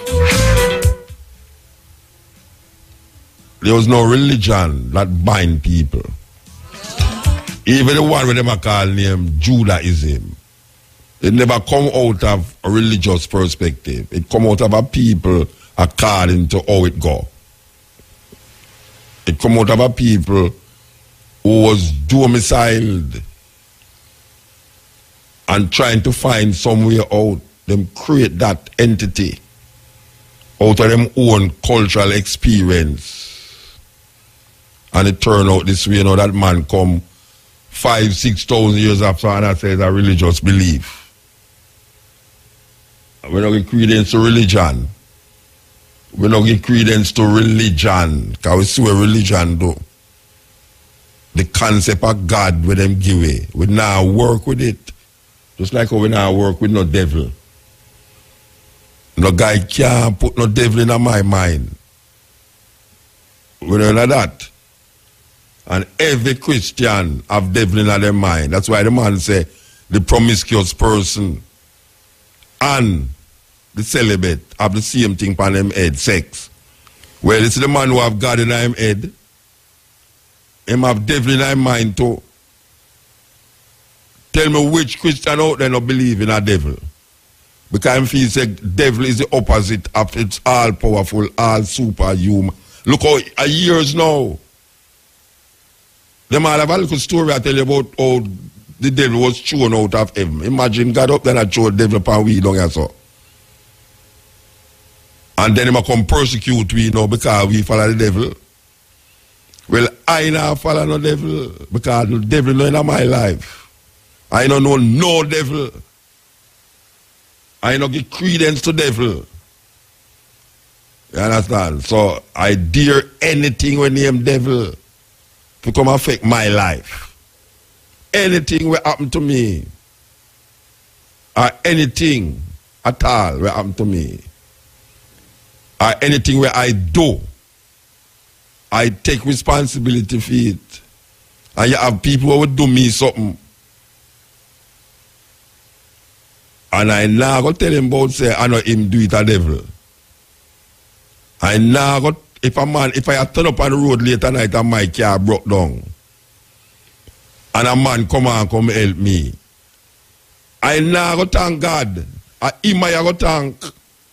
There was no religion that bind people. Even the one with them are called name Judaism. It never come out of a religious perspective. It come out of a people according to how it go. It come out of a people who was domiciled and trying to find some way out. Them create that entity out of them own cultural experience. And it turned out this way, you know, that man come 5,000-6,000 years after and that says a religious belief. We're not giving credence to religion. We're not giving credence to religion. Because we see what religion do. The concept of God with them give away. We now work with it. Just like how we now work with no devil. No guy can't put no devil in my mind. We don't know that. And every Christian have devil in their mind. That's why the man say the promiscuous person and the celibate have the same thing on them head, sex. Well, it's the man who have God in him head. Him have devil in his mind too. Tell me which Christian out there not believe in a devil. Because he say devil is the opposite of it's all powerful, all superhuman. Look how a years now. Them all have a little story I tell you about how the devil was thrown out of heaven. Imagine God up there and throw the devil upon we down here so. And then he come persecute we now because we follow the devil. Well, I now follow no devil because the devil no in my life. I don't know no devil. I don't give credence to devil. You understand? So I dare anything when name devil to come affect my life. Anything will happen to me. Or anything at all will happen to me. Or anything where I do, I take responsibility for it. And you have people who would do me something. And I now go tell him about say, I know him do it a devil. I now go, if I turn up on the road later night and my car broke down, and a man come help me, I now go thank God. I go thank.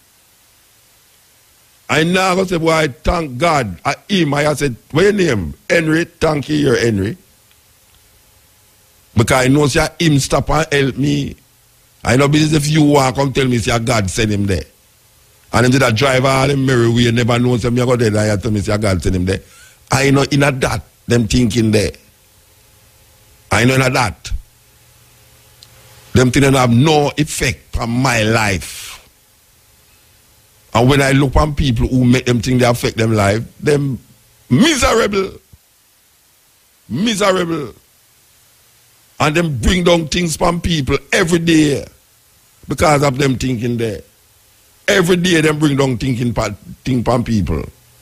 I now go say, boy, thank God. I said, what your name? Henry, thank you, Henry. Because I know say him stop and help me. I know business if you want come tell me say God send him there. And him did a driver all the merry way, never know say me go there and tell me say God send him there. I know in a that, them thinking there. I know in a that. Them things have no effect on my life. And when I look on people who make them think they affect them life, them miserable. Miserable. And them bring down things from people every day because of them thinking there. Every day them bring down things from people.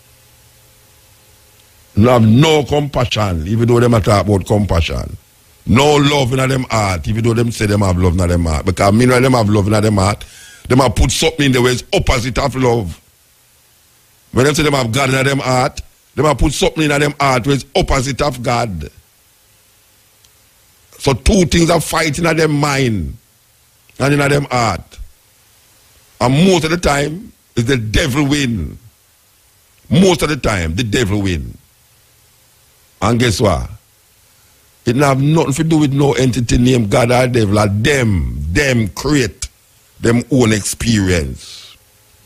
They have no compassion, even though them talk about compassion. No love in them heart, even though them say them have love in them heart. Because many of them have love in them heart. Them have put something in the way it's opposite of love. When them say them have God in them heart, them have put something in them heart which is opposite of God. So two things are fighting in them mind and in them heart. And most of the time, is the devil win. Most of the time, the devil win. And guess what? It don't have nothing to do with no entity named God or devil. Or them create them own experience.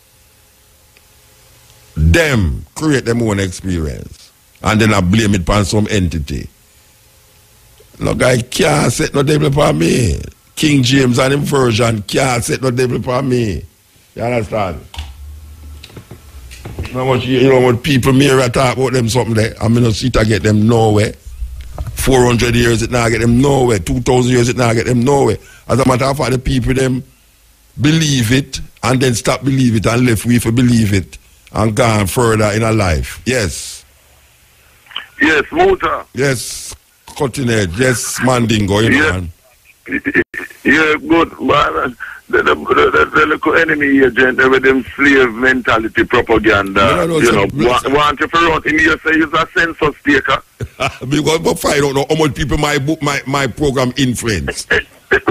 Them create them own experience. And then I blame it upon some entity. Look, I can't set no devil upon me. King James and him version can't set no devil upon me. You understand? You know what people may talk about them something there. I mean, no see to get them nowhere. 400 years it now get them nowhere. 2,000 years it now get them nowhere. As a matter of fact, the people them believe it and then stop believe it and left we for believe it and gone further in our life. Yes. Yes, Motor. Yes, Cutting Edge. Yes, Mandingo. You know, man. Yeah, good, man. The local enemy agent with them slave mentality propaganda. Want to run him here say he's a census taker. Because I don't know how much people my program influence. And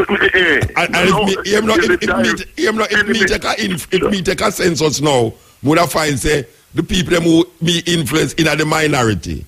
if me take a census now, would I find say the people them who me influence in the minority.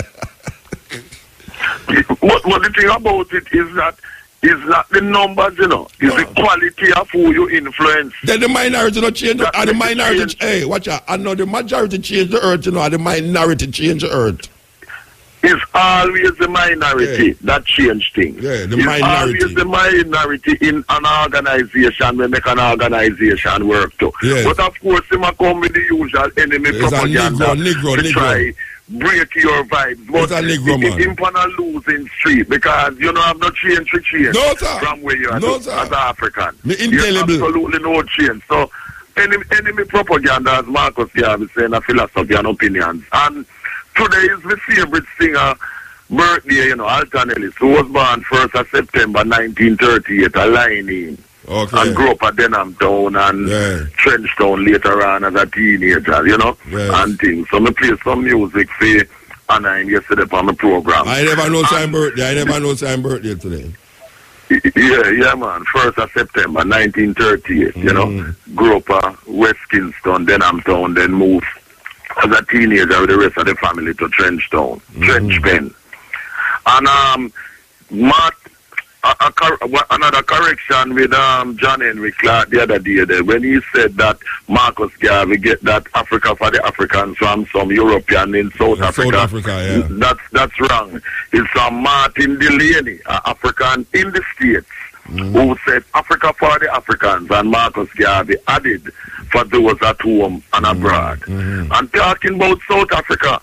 What the thing about it is that it's not the numbers, you know. It's the quality of who you influence. Then the minority not change. And the minority, hey, watch out. I know the majority change the earth, you know, and the minority change the earth. It's always the minority that change things. Yeah, the minority. It's always the minority in an organization when make an organization work too. Yeah. But of course, they might come with the usual enemy propaganda to try break your vibes. But it's on a losing street because you don't have no change to change from where you are as an African. You have absolutely no change. So enemy propaganda, as Marcus Garvey is saying, a philosophy and opinions. And today is my favorite singer birthday, you know, Alton Ellis, who was born 1st of September 1938, a line and grew up at Denham Town and Trenchtown later on as a teenager, you know, and things. So I play some music for Anna yesterday on the program. I never know time birthday today. Yeah, man. 1st of September 1938, you know. Grew up at West Kingston, Denham Town, then moved as a teenager with the rest of the family to Trenchtown, Trench Pen. And another correction with John Henry Clark the other day there, when he said that Marcus Garvey get that Africa for the Africans from some European in South Africa. South Africa, yeah. That's wrong. It's from Martin Delaney, an African in the States, who said Africa for the Africans, and Marcus Garvey added for those at home and abroad. And talking about South Africa,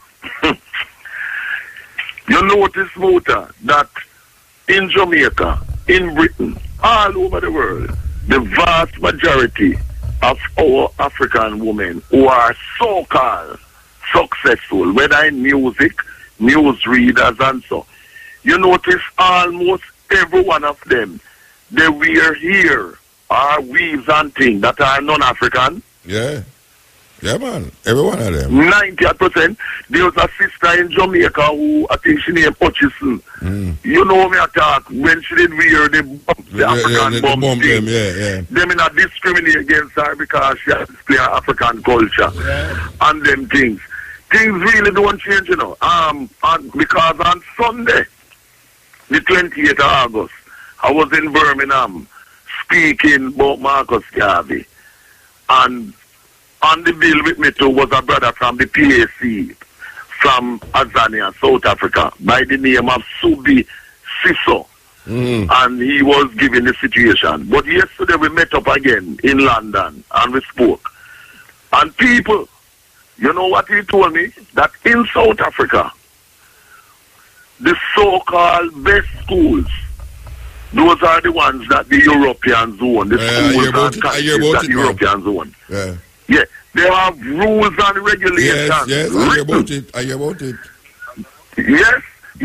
you notice, Muta, that in Jamaica, in Britain, all over the world, the vast majority of our African women who are so-called successful, whether in music, news readers and so, you notice almost every one of them, they wear hair or weaves and things that are non-African. Yeah. Yeah, man. Every one of them. 90%. There was a sister in Jamaica who, I think she named Hutchison. You know me attack when she did wear the African bump thing. They may not discriminate against her because she has displayed African culture and them things. Things really don't change, you know. Because on Sunday, the 28th of August, I was in Birmingham speaking about Marcus Garvey. And on the bill with me too was a brother from the PAC from Azania, South Africa, by the name of Subi Siso. And he was giving the situation. But yesterday we met up again in London and we spoke. And people, you know what he told me? That in South Africa, the so-called best schools, those are the ones that the Europeans own. The schools and countries that the Europeans own. Yeah, they have rules and regulations. Yes, I hear about it. I hear about it. Yes,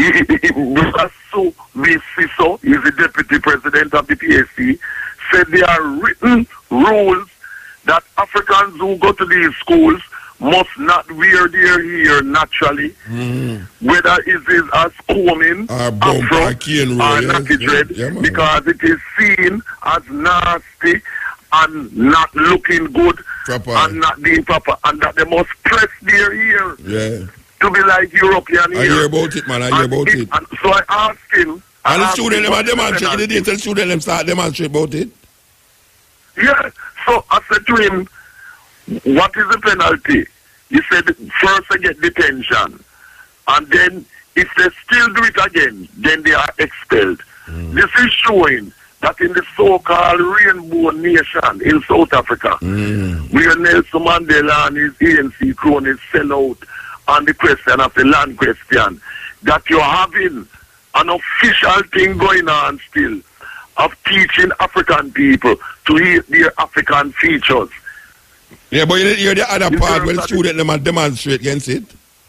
Siso, he's the deputy president of the PAC, said there are written rules that Africans who go to these schools must not wear their hair naturally, whether it is as combing, afro, or natty dread, because it is seen as nasty and not looking good and not being proper, and that they must press their hair to be like European hair. I hear about it, man. I hear about it. And so I asked him. And the student them are demonstrating. The detail student them start demonstrating about it. Yeah. So I said to him, what is the penalty? He said, first they get detention. And then if they still do it again, then they are expelled. This is showing that in the so-called rainbow nation in South Africa, where Nelson Mandela and his ANC cronies sell out on the question of the land question, that you're having an official thing going on still of teaching African people to hate their African features. Yeah, but you hear the other part when students them demonstrate against it.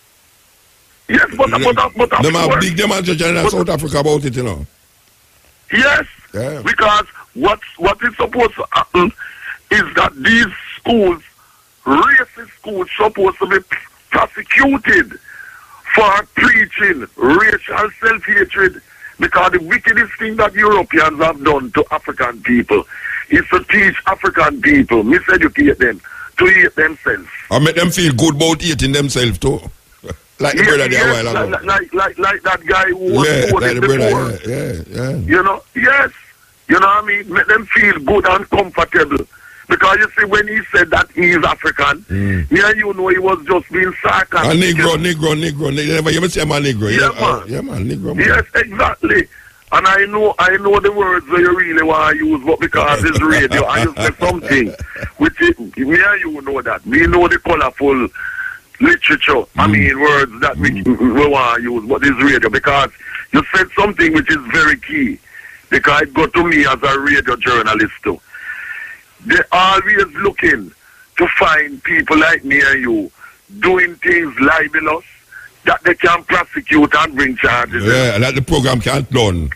Yes, but them have big demonstration in South Africa about it, you know. Yes, because what is supposed to happen is that these schools, racist schools, supposed to be prosecuted for preaching racial self-hatred, because the wickedest thing that Europeans have done to African people is to teach African people, miseducate them, to hate themselves. And make them feel good about hating themselves too. Like the brother there a while ago. Like that guy who was quoted before. You know, yes. You know what I mean? Make them feel good and comfortable. Because you see, when he said that he is African, yeah, you know he was just being sarcastic. A Negro. Never you say I'm a Negro. Yeah, man, Negro. Man. Yes, exactly. And I know the words that you really want to use, but because it's radio, I just say something. Which is, me and you know that. We know the colorful literature, I mean words that we want to use, but it's radio, because you said something which is very key, because it got to me as a radio journalist too. They're always looking to find people like me and you doing things libelous that they can prosecute and bring charges. Yeah, that the program can't done.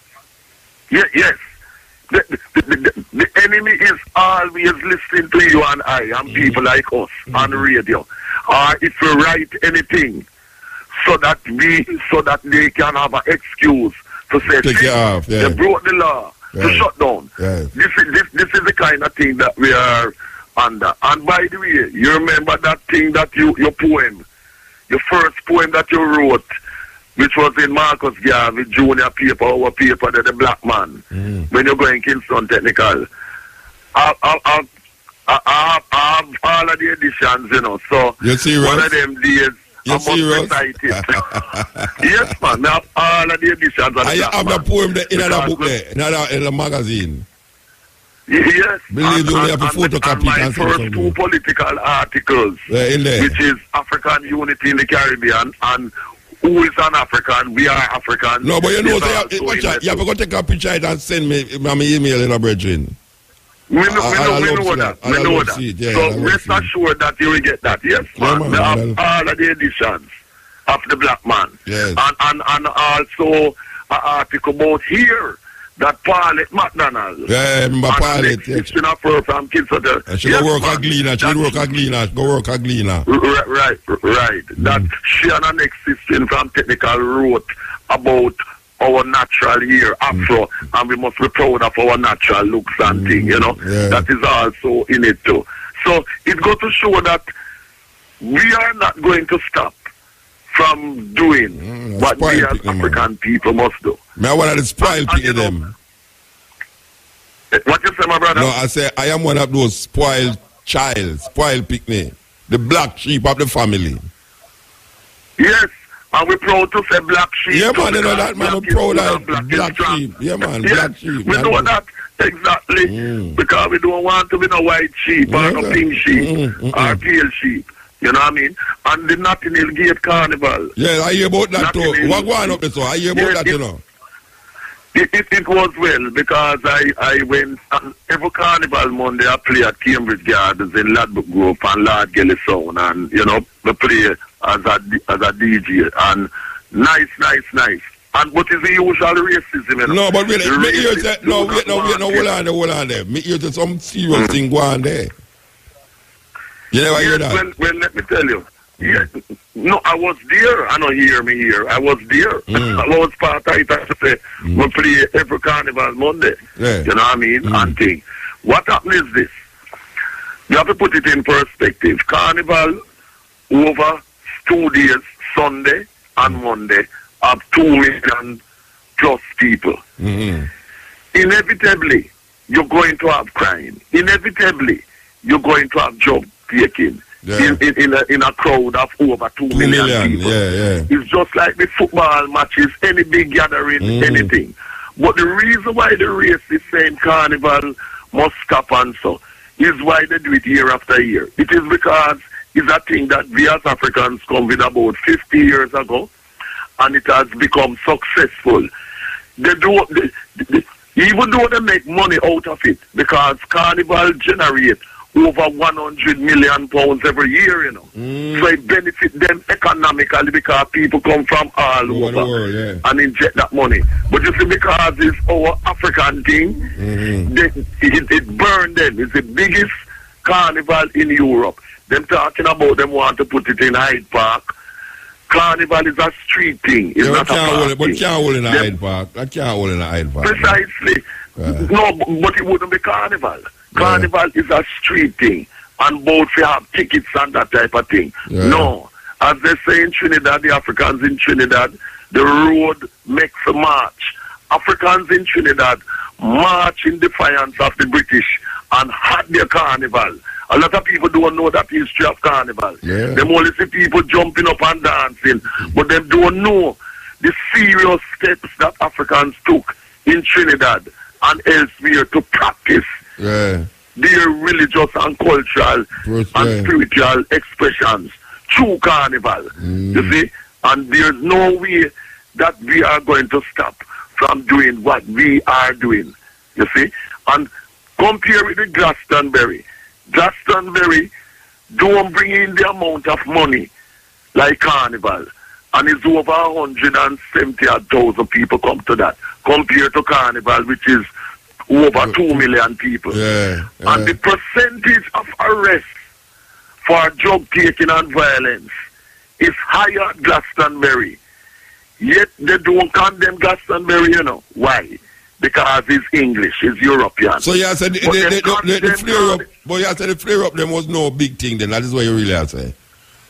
Yes. The enemy is always listening to you and I and people like us on radio. Or if you write anything so that they can have an excuse to say they broke the law to shut down. This is the kind of thing that we are under. And by the way, you remember that thing that your poem, your first poem that you wrote which was in Marcus Garvey Junior paper, our paper, the Black Man. When you go in Kingston Technical, I have all of the editions, you know. So you serious? One of them days, I must recite it. Yes, man. I have all of the editions. I have the poem in another book there, in the magazine. Yes. Believe you, we have a photocopy. My first 2 political articles, in there, which is African Unity in the Caribbean and Who is an African? We are African. No, but you know, you have to go take a picture and send me my email in a brethren. We know that. So rest assured that you will get that. Yes, man. We have all of the editions of the Black Man. Yes. And also an article about here that Paulette McDonald. Yeah, remember Paulette. She's not from Kingston. She go work at Gleaner. She work at Gleaner. Go work at Gleaner. Right. That she and an ex-sister from Technical wrote about our natural hair, afro, and we must be proud of our natural looks and things, you know. Yeah. That is also in it too. So it goes to show that we are not going to stop from doing what we as African people must do. Me, I one of the spoiled people them. What you say, my brother? No, I say I am one of those spoiled picnic, the black sheep of the family. Yes. And we're proud to say black sheep. Yeah, man, you know that, man. We're proud of black sheep. Yeah, man, black sheep. We know that, exactly. Because we don't want to be no white sheep or no pink sheep or pale sheep. You know what I mean? And the Notting Hill Gate Carnival. Yeah, I hear about that too. What going up there, so I hear about that, you know. It was well, because I went, and every Carnival Monday I play at Cambridge Gardens in Ladbroke Grove and Lord Gelly Sound, and, you know, we play as a DJ, and nice. And what is the usual racism? You know? No, but wait, hold on there. Me hear some serious thing go on there. You never hear that? Well, let me tell you. Yeah, no, I was there. I don't hear me here. I was there. I was part of it. I say, we play every Carnival Monday. Yeah. You know what I mean? And thing. What happened is this. You have to put it in perspective. Carnival over 2 days, Sunday and Monday, have 2 million plus people. Inevitably, you're going to have crime. Inevitably, you're going to have job taking. Yeah. In a crowd of over 2 million people. Yeah. It's just like the football matches, any big gathering, anything. But the reason why the race is saying Carnival must stop and so is why they do it year after year. It is because it's a thing that we as Africans come with about 50 years ago, and it has become successful. Even though they make money out of it, because Carnival generate over 100 million pounds every year, you know. So it benefits them economically because people come from all over world, and inject that money. But you see, because it's our African thing, it burned them. It's the biggest carnival in Europe. Them talking about them want to put it in Hyde Park. Carnival is a street thing. It's not a park thing. But can't hold in a Hyde Park. That can't hold in a Hyde Park. Precisely. No, but it wouldn't be Carnival. Carnival is a street thing, and both we have tickets and that type of thing. No, as they say in Trinidad, the Africans in Trinidad, the road makes a march. Africans in Trinidad march in defiance of the British and had their carnival. A lot of people don't know that history of carnival. Them only see people jumping up and dancing, but they don't know the serious steps that Africans took in Trinidad and elsewhere to practice their religious and cultural and spiritual expressions through carnival. You see? And there's no way that we are going to stop from doing what we are doing. You see? And compare with the Glastonbury. Glastonbury don't bring in the amount of money like carnival. And it's over 170,000 people come to that. Compared to carnival, which is over 2 million people. And the percentage of arrests for drug taking and violence is higher at Glastonbury. Yet they don't condemn Glastonbury, you know. Why? Because it's English, it's European. So you said the flare up, but you said the flare up them was no big thing then. That is what you really are saying.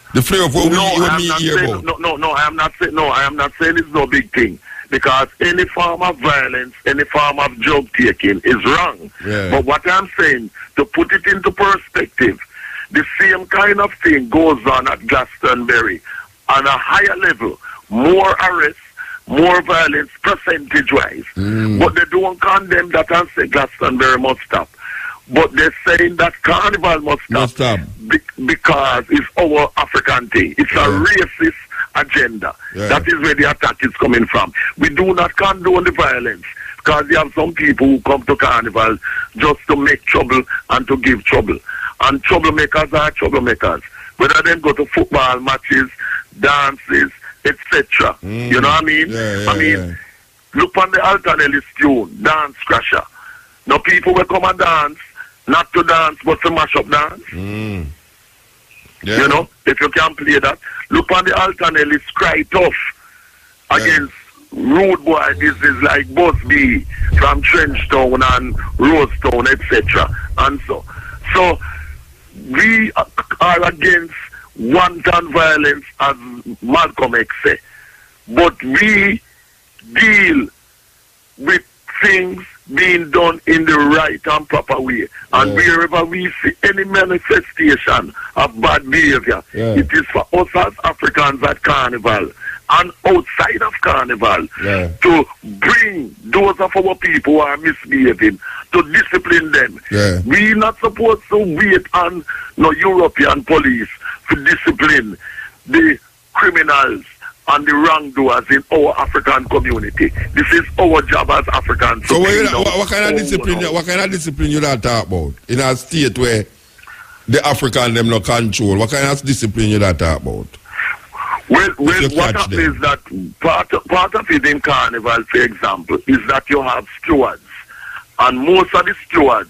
The flavor of what we hear about. I am not saying it's no big thing. Because any form of violence, any form of drug taking is wrong. Yeah. But what I'm saying, to put it into perspective, the same kind of thing goes on at Glastonbury on a higher level. More arrests, more violence percentage-wise. But they don't condemn that and say Glastonbury must stop. But they're saying that Carnival must stop. Because it's our African thing. It's a racist agenda. That is where the attack is coming from. We do not condone the violence because you have some people who come to Carnival just to make trouble and to give trouble. And troublemakers are troublemakers. Whether they go to football matches, dances, etc. You know what I mean? Look on the Alton Ellis tune, Dance Crasher. Now people will come and dance, not to dance, but to mash up dance. You know, if you can play that. Look on the Alton Ellis Cry Tough against Rude Boy. This is like Busby from Trenchtown and Rosetown, etc. And so we are against wanton violence, as Malcolm X said. But we deal with things being done in the right and proper way. And wherever we see any manifestation of bad behavior, it is for us as Africans at Carnival and outside of Carnival to bring those of our people who are misbehaving, to discipline them. We're not supposed to wait on no European police to discipline the criminals and the wrongdoers in our African community. This is our job as Africans. So what kind of discipline? What kind of discipline you not talk about in a state where the African them no control? What kind of discipline you not talk about? Well, what happens is that part of it in Carnival, for example, is that you have stewards, and most of the stewards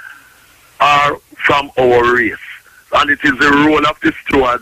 are from our race, and it is the role of the stewards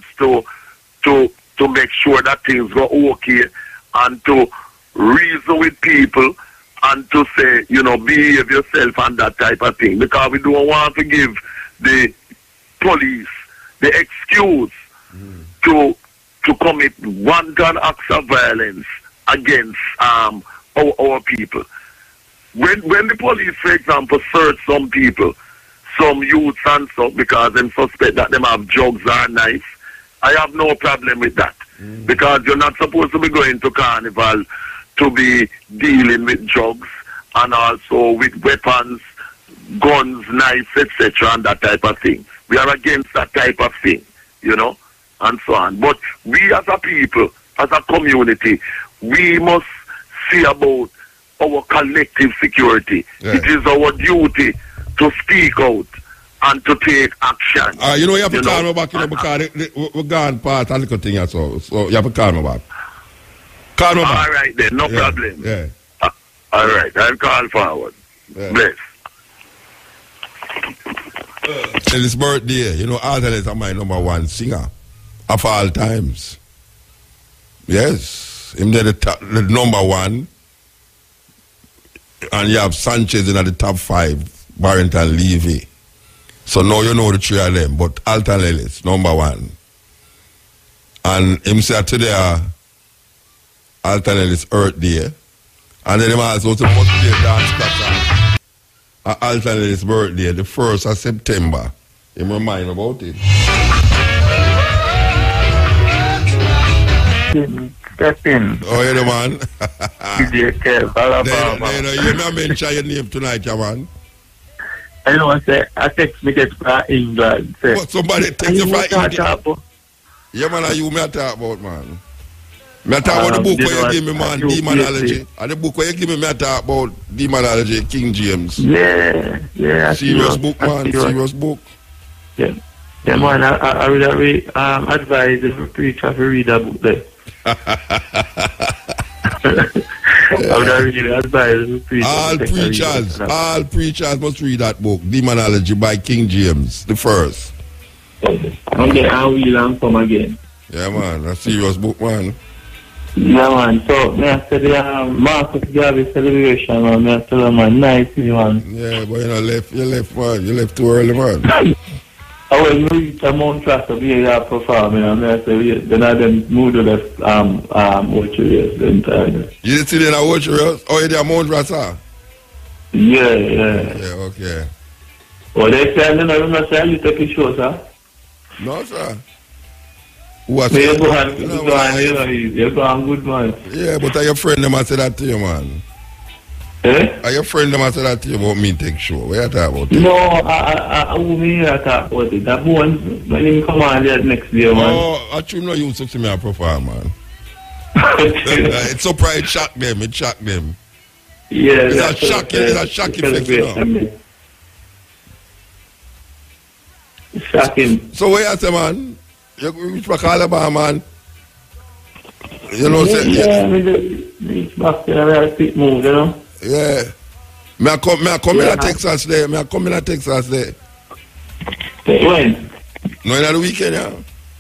to make sure that things go okay and to reason with people and to say, you know, behave yourself and that type of thing. Because we don't want to give the police the excuse to commit wanton acts of violence against our people. When the police, for example, search some people, some youths and stuff, because they suspect that they have drugs or knives, I have no problem with that. Because you're not supposed to be going to Carnival to be dealing with drugs and also with weapons, guns, knives, etc. and that type of thing. We are against that type of thing, you know, and so on. But we as a people, as a community, we must see about our collective security. It is our duty to speak out and to take action. You know, you have to call me back, you know, because we're gone past a little thing or so you have to call me back. Call me back. All right then, no problem. All right, I'll call forward. Bless. His birthday, you know, Alton is my #1 singer of all times. Yes, him there the #1, and you have Sanchez in the top 5, Barrington Levy. So now you know the three of them, but Alton Ellis, #1. And him said today, Alton Ellis Earth Day. And then him also to play dance cracker. Alton Ellis birthday, the 1st of September. Him remind about it. Step in. Oh, yeah, the man. DJ Kev, Alabama. You may mention your name tonight, yeah, man. I know, I text me get from England. What, somebody text you from England? Yeah, man, you may talk about, man. Me talk about the book where you give me, man, Demonology. And the book where you give me, I talk about Demonology, King James. Yeah. Serious book, man, serious book. Yeah, man, I would advise the preacher to read that book there. All preachers must read that book, Demonology by King James, the first. Okay, I will come again. Yeah, man, a serious book, man. Yeah, man. So, I said the Marcus Garvey celebration, man. I tell them, man, nice, man. Yeah, but you left, man. You left too early, man. I will reach a Mount Trust be a performing, and I say, then I then move to the Watchers entirely. You still in a Watchers? Oh, you're a Mount Trust, huh? Yeah. Okay. Oh, they say, I don't remember saying you take a show, sir? No, sir. What? You're going good, man. Yeah, but are your friend them I say that to you, man? Eh? Are your friend them I say that to you about me take show? What you talking about? No, I won't hear talk about it. That one, when he come on there next year, man. Oh, I should not use to me a profile, man. It's surprise, it shocked them. Yeah, it's a shocking effect, you know. Shocking. So what you say, man? You reach back Alabama, man. You know, reach back there, I keep move, you know. Yeah. Me I come in Texas there. When? No, in the weekend, yeah.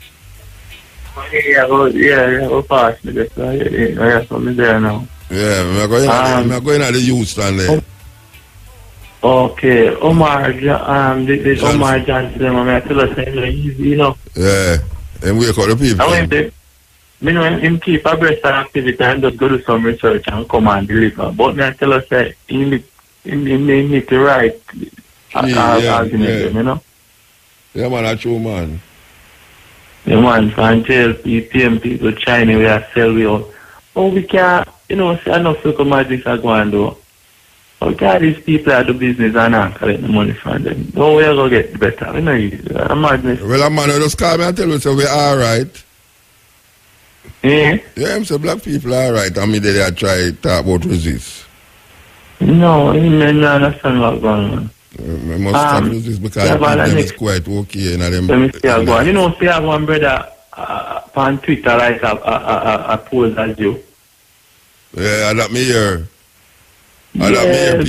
Go past me there. Yeah, come there now. Yeah, I'm going to the Houston there. Okay, Omar, this Omar Johnson, I tell us easy, you know. Yeah, and we call the people. I went there. You know, him keep abreast of activity and just go do some research and come and deliver. But I tell us that he need to write argument, you know. Yeah, man, that's true, man. Yeah, man, from jail, PM people, China, we are sell we all. Oh, we can't, you know, I know Silco Magic are going to do. Okay, these people are the business and I collect the money from them. No, we're going to get better. You know, I'm madness. Well, man, just call me and tell me so we're all right. Yeah? Yeah, I'm saying black people are all right. I mean, they are trying to talk about resist. No, I don't understand what's going on. I must stop resist because them is quite okay. You know, them, let me see how go on. You know, see how one brother on Twitter like a pose as you. Yeah, that me hear. I don't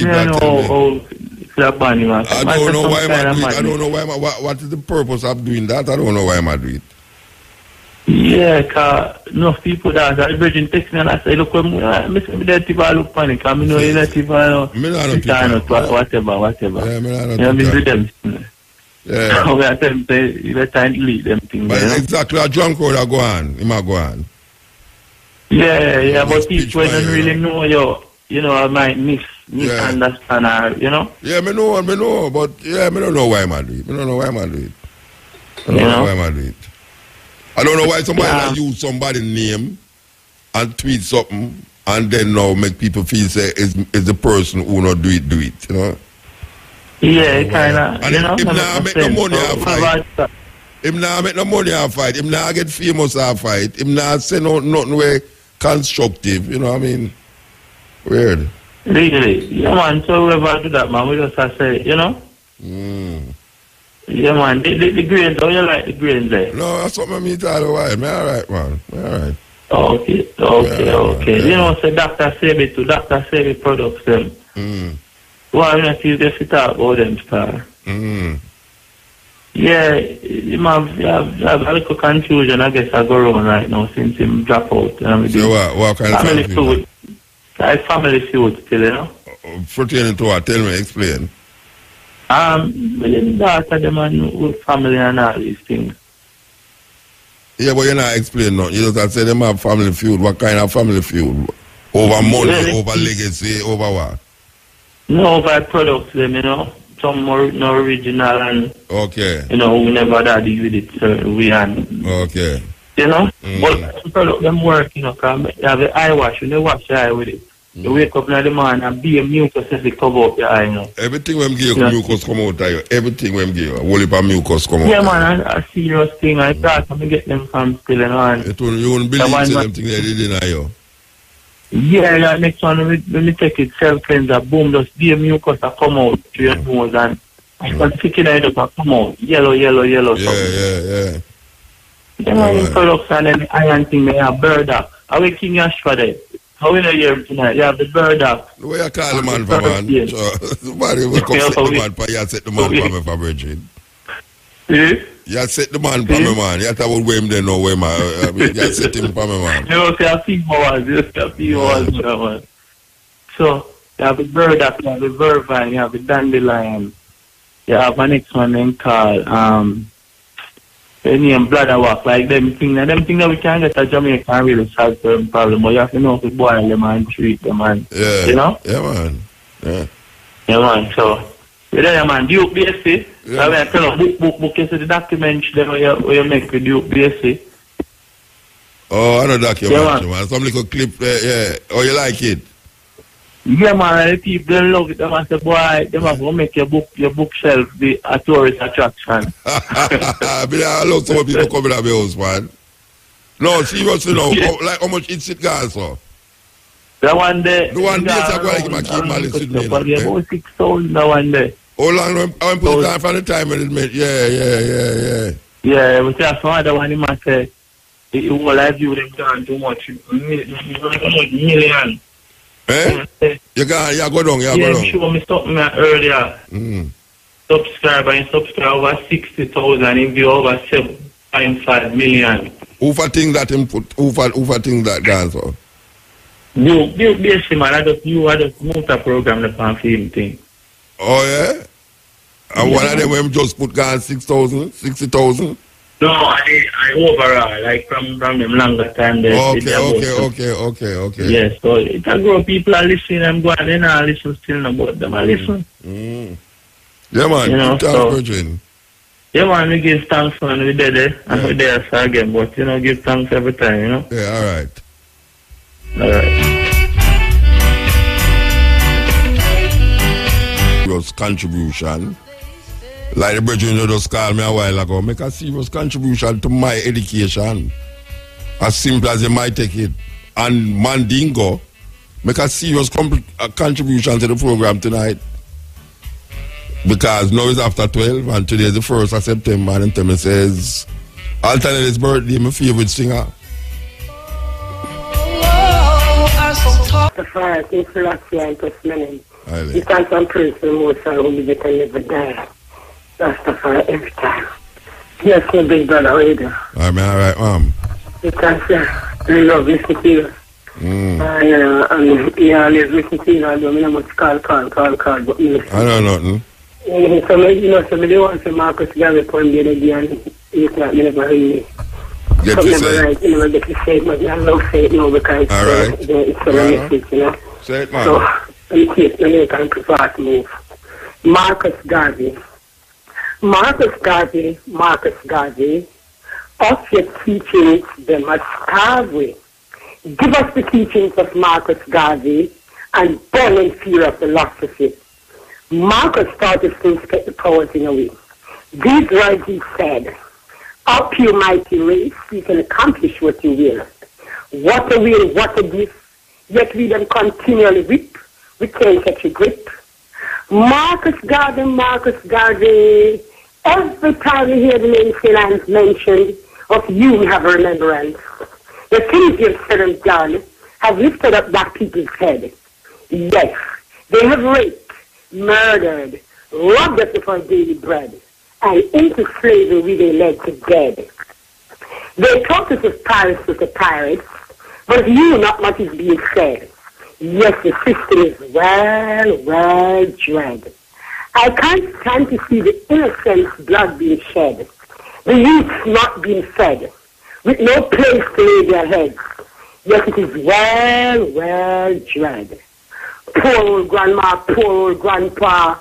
know why I'm doing it. I don't know why what is the purpose of doing that? I don't know why I'm doing it. Yeah, because enough people that are virgin text me and I say, look, I'm there to look panic. I mean, you're not even whatever. Yeah, I mean, with them. Yeah. We are telling them, you trying to lead them things. But exactly, a drunk crowd are going. He might go on. Yeah, but people don't really know you know, I might misunderstand her, you know? Yeah, me know, but yeah, me don't know why I do it. I don't know why I do it. I don't know why somebody use somebody's name and tweet something and then now make people feel say is the person who not do it, you know? Yeah, kinda. And if not make no money I fight. If not make no money I fight. If not get famous I fight. If not say nothing way constructive, you know what I mean? Weird. Really? Yeah, man. So whoever do that, man, we just have to say, you know? Yeah, man. The grains, how you like the grains there? No, that's what I mean all the while. Me alright, man. Me alright. Okay. You know, say Dr. Sebi to Dr. Sebi products them. Well, I'm not see if you talk about them, star. Yeah, you have a little confusion, I guess, I go around right now since him drop out. So what kind of confusion? Like family feud still, you know. Pertaining to what? Tell me, explain. The daughter, them and with family and all these things. Yeah, but you're not explaining nothing. You just say them have family feud. What kind of family feud? Over money, over legacy, over what? No, over products, them, you know. Some more no original and you know, we never that deal with it, so we and you know, but some product them work, you know, because you have the eye wash, when you wash your eye with it. You wake up in the morning and be a mucus as they cover up your eye, you know. Everything when give you mucus come out of you. Everything when give you, whole heap of mucus come out. Yeah, man, a serious thing. I thought I'm get them from still, you know. And you won't believe them things they did in you. Yeah, that next one, when me take it, self-cleanser, boom, just be a mucus that come out to your nose and I can stick it out and come out. Yellow. Yeah. You know, the products and then the iron thing, they have burdock. How we King Ashford there? How we know you tonight? You have the burdock. The way you call the man for man. Somebody will come set the man for you, set the man for me for virgin. You set the man for me, man. You have to weigh him there, no way, man. You set him for me, man. You say a few hours, man. So, you have the burdock, you have the vervine, you have the dandelion, you have my next one then called the name Bladder Walk, like them things that we can get a Jamaican really solve the problem, but you have to know if you boil them and treat them, man. Yeah. You know? Yeah, man. Yeah. Yeah, man. So, yeah, man. Duke BSC. Yeah. I mean, tell you, book you see the documentary them where you make with Duke BSC. Oh, I know documentary, Yeah, man. Some little clip, yeah. Oh, you like it? Yeah, man. The people they love it. They must say, boy, they must go make your bookshelf be a tourist attraction. I love some people coming to my house, man. No, seriously, no. Like how much it's it guys for? The one day. The one day, I go like my keep my listen to me. About 6,000 the one day. How long I put it down from the time it made? Yeah. Yeah, but that's one other one he must say. It will have you them done too much. Million. Eh? You go down. Yeah, show me something earlier. Subscribe over 60,000 in view over 7.5 million. Who for think that him put? Who for think that dance for? You basically, man, I just moved a program the pan film thing. Oh yeah? And one of them when just put down 6,000, 60,000? No, I overall, like from them longer time. Okay. Yes, so it a grow people are listening, I'm going, they not listen still about them, I listen. Yeah, man, you know, so, yeah, man, we give thanks when we did it, and we there again, but, you know, give thanks every time, you know? Yeah, alright. Contribution. Like the brethren just called me a while ago, make a serious contribution to my education. As simple as you might take it. And Mandingo, make a serious contribution to the program tonight. Because now it's after 12 and today is the 1st of September and tell me says, alternate his birthday, my favorite singer. Rastafari, King Selassie and Tesmenin. You can't some praise for the Most High who live and never die. Rastafari every time. Yes, my big brother, how you doing? Alright, You can't say, I love listening to you. And you always listen to you, I don't know much call, but me listen. I know nothing. So, you know, somebody wants to Marcus Garvey point the other day and you can't never hear me. Get to say. Right, you never get to say it, but I love say it now because it's a message, you know. Say it, man. So, in case the make and fast move. Marcus Garvey, of your teachings, they must starve we. Give us the teachings of Marcus Garvey and burn in fear of philosophy. Marcus taught us to respect the powers in a way. These words he said, up you mighty race, you can accomplish what you will. What a will, what a gift, yet we them continually whip, we can't catch a grip. Marcus Garvey, every time you hear the name Philans mentioned, of you we have a remembrance. The things you've said and done have lifted up black people's head. Yes, they have raped, murdered, robbed us of our daily bread, and into slavery we they led to dead. They taught us of pirates with the pirates, but of you not much is being said. Yes, the system is well dread. I can't stand to see the innocent's blood being shed, the youth not being fed, with no place to lay their heads. Yes, it is well dread. Poor old grandma, poor old grandpa,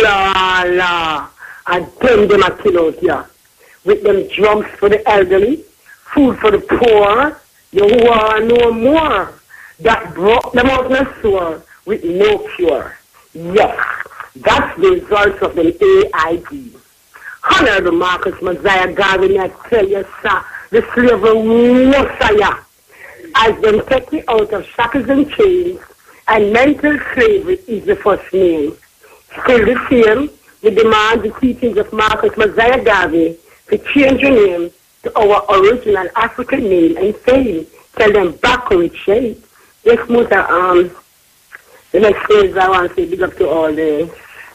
la, and them a kill out here. With them drums for the elderly, food for the poor, you who are no more. That brought them out in a sore with no cure. Yes, that's the result of the AID. Honorable Marcus Messiah Garvey, I tell you, sir, the slavery Messiah, as them take me out of shackles and chains, and mental slavery is the first name. Still the same, we demand the teachings of Marcus Messiah Garvey to change your name to our original African name and fame. Tell them back with shape. Yes, Muta, the next phase I want to say big up to all the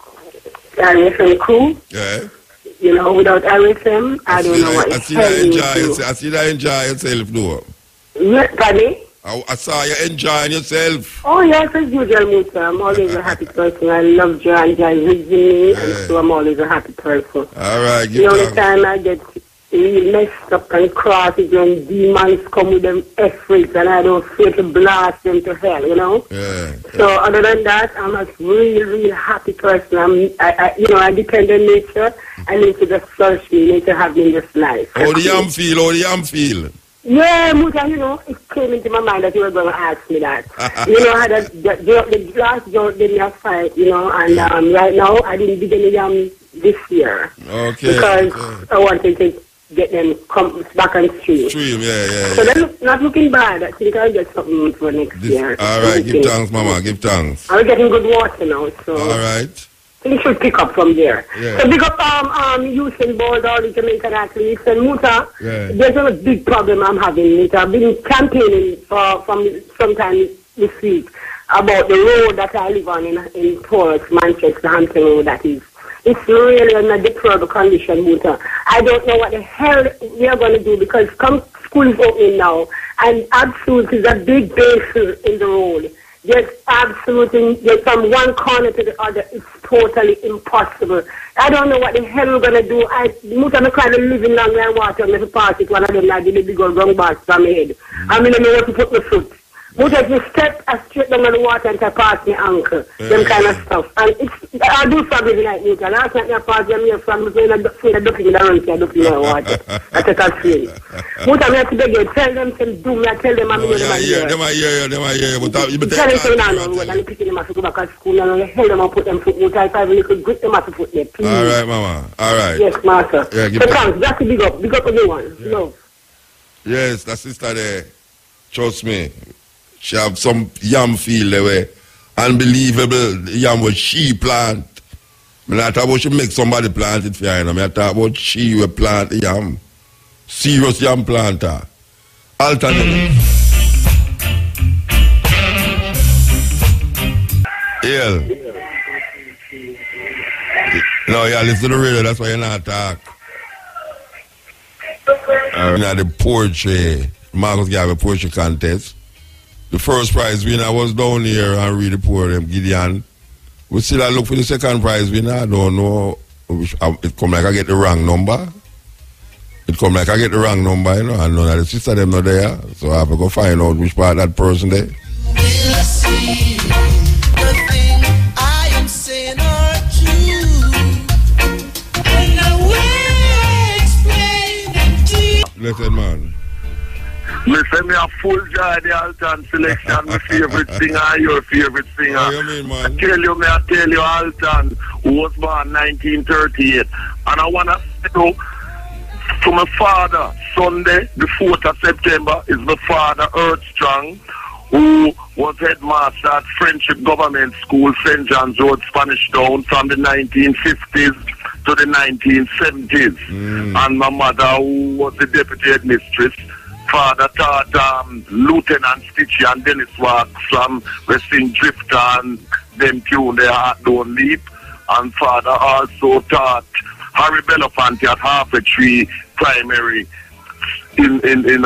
RSM crew. Yeah. You know, without RSM, I don't know what I see that enjoy yourself, though. Pardon? I saw you enjoying yourself. Oh, yes, as usual, Muta. I'm always a happy person. I love joy and joy with me, and so I'm always a happy person. All right, the only time I get really messed up and cross is when demons come with them efforts and I don't feel to blast them to hell, you know? Yeah. So other than that, I'm a really happy person. I depend on nature. I need to just flourish me, need to have me in this life. How the yam feel? Yeah, Muta, it came into my mind that you were going to ask me that. I had the last joke gave me a fight, and right now I didn't dig any yam this year. Okay. Because I wanted to get them come back on stream. Yeah. So they're not looking bad. I think I'll get something for next year. All right, give thanks, Mama, give thanks. I'm getting good water now, so. All right. Things should pick up from there. Yeah. So big up Usain Bolt, all the Jamaican athletes, and Muta, there's a big problem I'm having, Muta. I've been campaigning from sometime this week about the road that I live on in Torrance, Manchester, Hampton Road, that is. It's really in a deplorable condition, Muta. I don't know what the hell we are going to do because school is opening now, and absolutely is a big basin in the road. There's from one corner to the other. It's totally impossible. I don't know what the hell we're going to do. I'm kind of living long and water and if pass it, one of them I did the big old wrong bars from my head. I mean, I know where to put my foot. But if you step straight down on the water and pass my ankle, them kind of stuff. And I do something like this. And last night I passed them here from the ducking in the run, I ducking in the water. I take a swim. But I have to beg you, tell them to do me, I tell them I'm them I hear you. But you tell them to now, and I'm picking them up to go back to school, and I hell them and put them foot, but I have a little grip them up to put there, please. All right, Mama, all right. Yes, Master. Yeah, so thanks, just big up everyone. Yeah. Love. Yes, that sister there, trust me. She have some yam field there where unbelievable yam was she plant. I thought about she make somebody plant it for her. I thought about she will plant the yam. Serious yam planter. Alternative. Yeah. No, yeah, listen to the radio, that's why you're not talk. Now the poetry, Marcus gave a poetry contest. The first prize winner was down here and read the poem, Gideon. We still look for the second prize winner. I don't know. It come like I get the wrong number. I know that the sister them not there. So I have to go find out which part that person there. Listen, man. Listen, me a full joy the Alton selection, my favorite singer and your favorite singer. What you mean, man? I tell you, Alton, who was born 1938. And I want to say to my father, Sunday, the 4th of September, is my father, Earthstrong, who was headmaster at Friendship Government School, St. John's Road, Spanish Town, from the 1950s to the 1970s. And my mother, who was the deputy headmistress, father taught Lieutenant Stitchy and Dennis Wax from Westing Drifter and them tune their Heart Don't Leap. And father also taught Harry Belafonte at Halfway Tree Primary in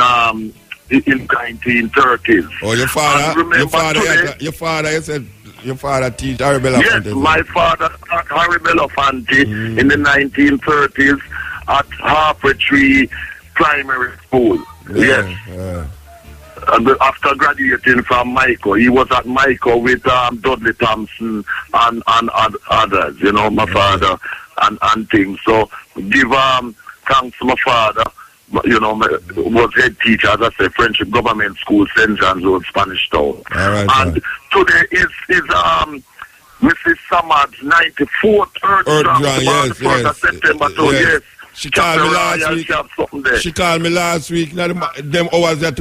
1930s. Oh, your father, you said your father teach Harry Belafonte? Yes, my father taught Harry Belafonte in the 1930s at Halfway Tree Primary School. Yes. After graduating from Michael, he was at Michael with Dudley Thompson and others, my father and things. So give thanks to my father, was head teacher, as I said, Friendship Government School, St. John's Road, Spanish Town. And today is Mrs. Samad's 94th Earth Drunk, September, so yes. She called me last week. She called me last week. Now them hours that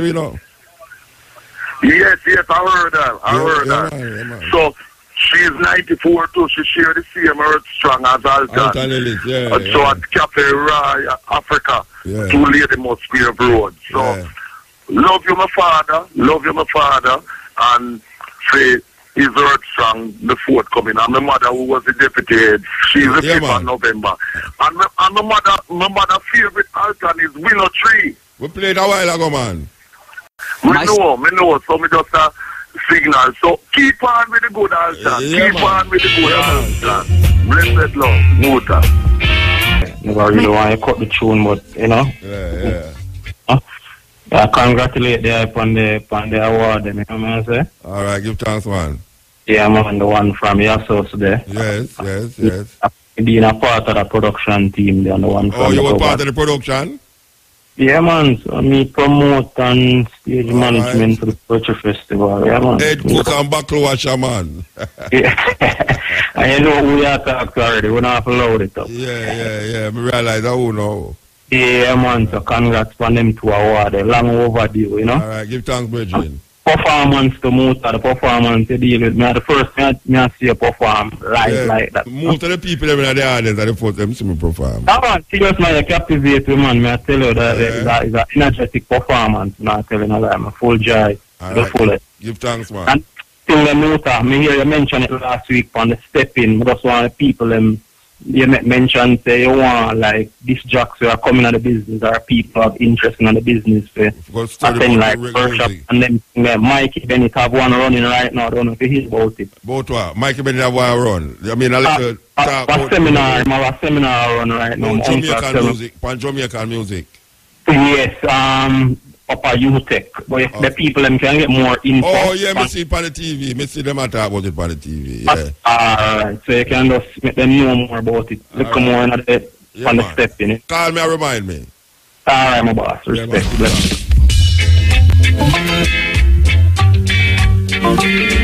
Yes, I heard her. So she's 94 too. She shared the same Earthstrong as Alton. So at Cafe Rye, Africa, 2 Lady Musgrave Road. So love you, my father, and say is Earthstrong, the 4th coming. And my mother, who was the deputy head, she's the 5th of November. And my mother favorite Alton is Willow Tree. We played a while ago, man. Me know, so me just a signal. So keep on with the good answer. Keep on with the good answer. Blessed love, Muta. Never really want to cut the tune, but you know. I congratulate them upon the award, you know what I say? Alright, give thanks, man. Yeah, man, the one from your source there. Yes. Being a part of the production team, the one from you were part of the production? Yeah, man. So me promote and stage management for the Poetry Festival. Yeah, man. Head cook and baklava, man. Yeah. And you know who you are talking already. We don't have to load it up. Yeah. Me realize that who know. Yeah, man. So congrats for them two awards. Long overdue, you know. Alright, give thanks, Bridget. Performance to Muta, the performance to deal with. Me the first time I see you perform live like that. Most of the people in the audience are the first time see me perform. That man, serious man, you captivate me, man. I tell you that it's an energetic performance. Not telling you that I'm a full joy. The fullest. Give thanks, man. And still the Muta, me hear you mention it last week on the step-in. I just want the people you mentioned say you want like these jocks who are coming out of the business or people have interest in the business attend like workshop and then Mikey Bennett have one running right now. I don't know if you hear about it. About what? Mikey Bennett have one run. I mean a little a seminar run right now. Jamaican music. Yes, upper UTech. But if the people can get more info. Oh yeah, me see it on the TV. Me see them talk about it on the TV. Yeah. Alright, so you can just make them know more about it. Look more on the step in it. Call me and remind me. Alright, my boss. Respect. Yeah,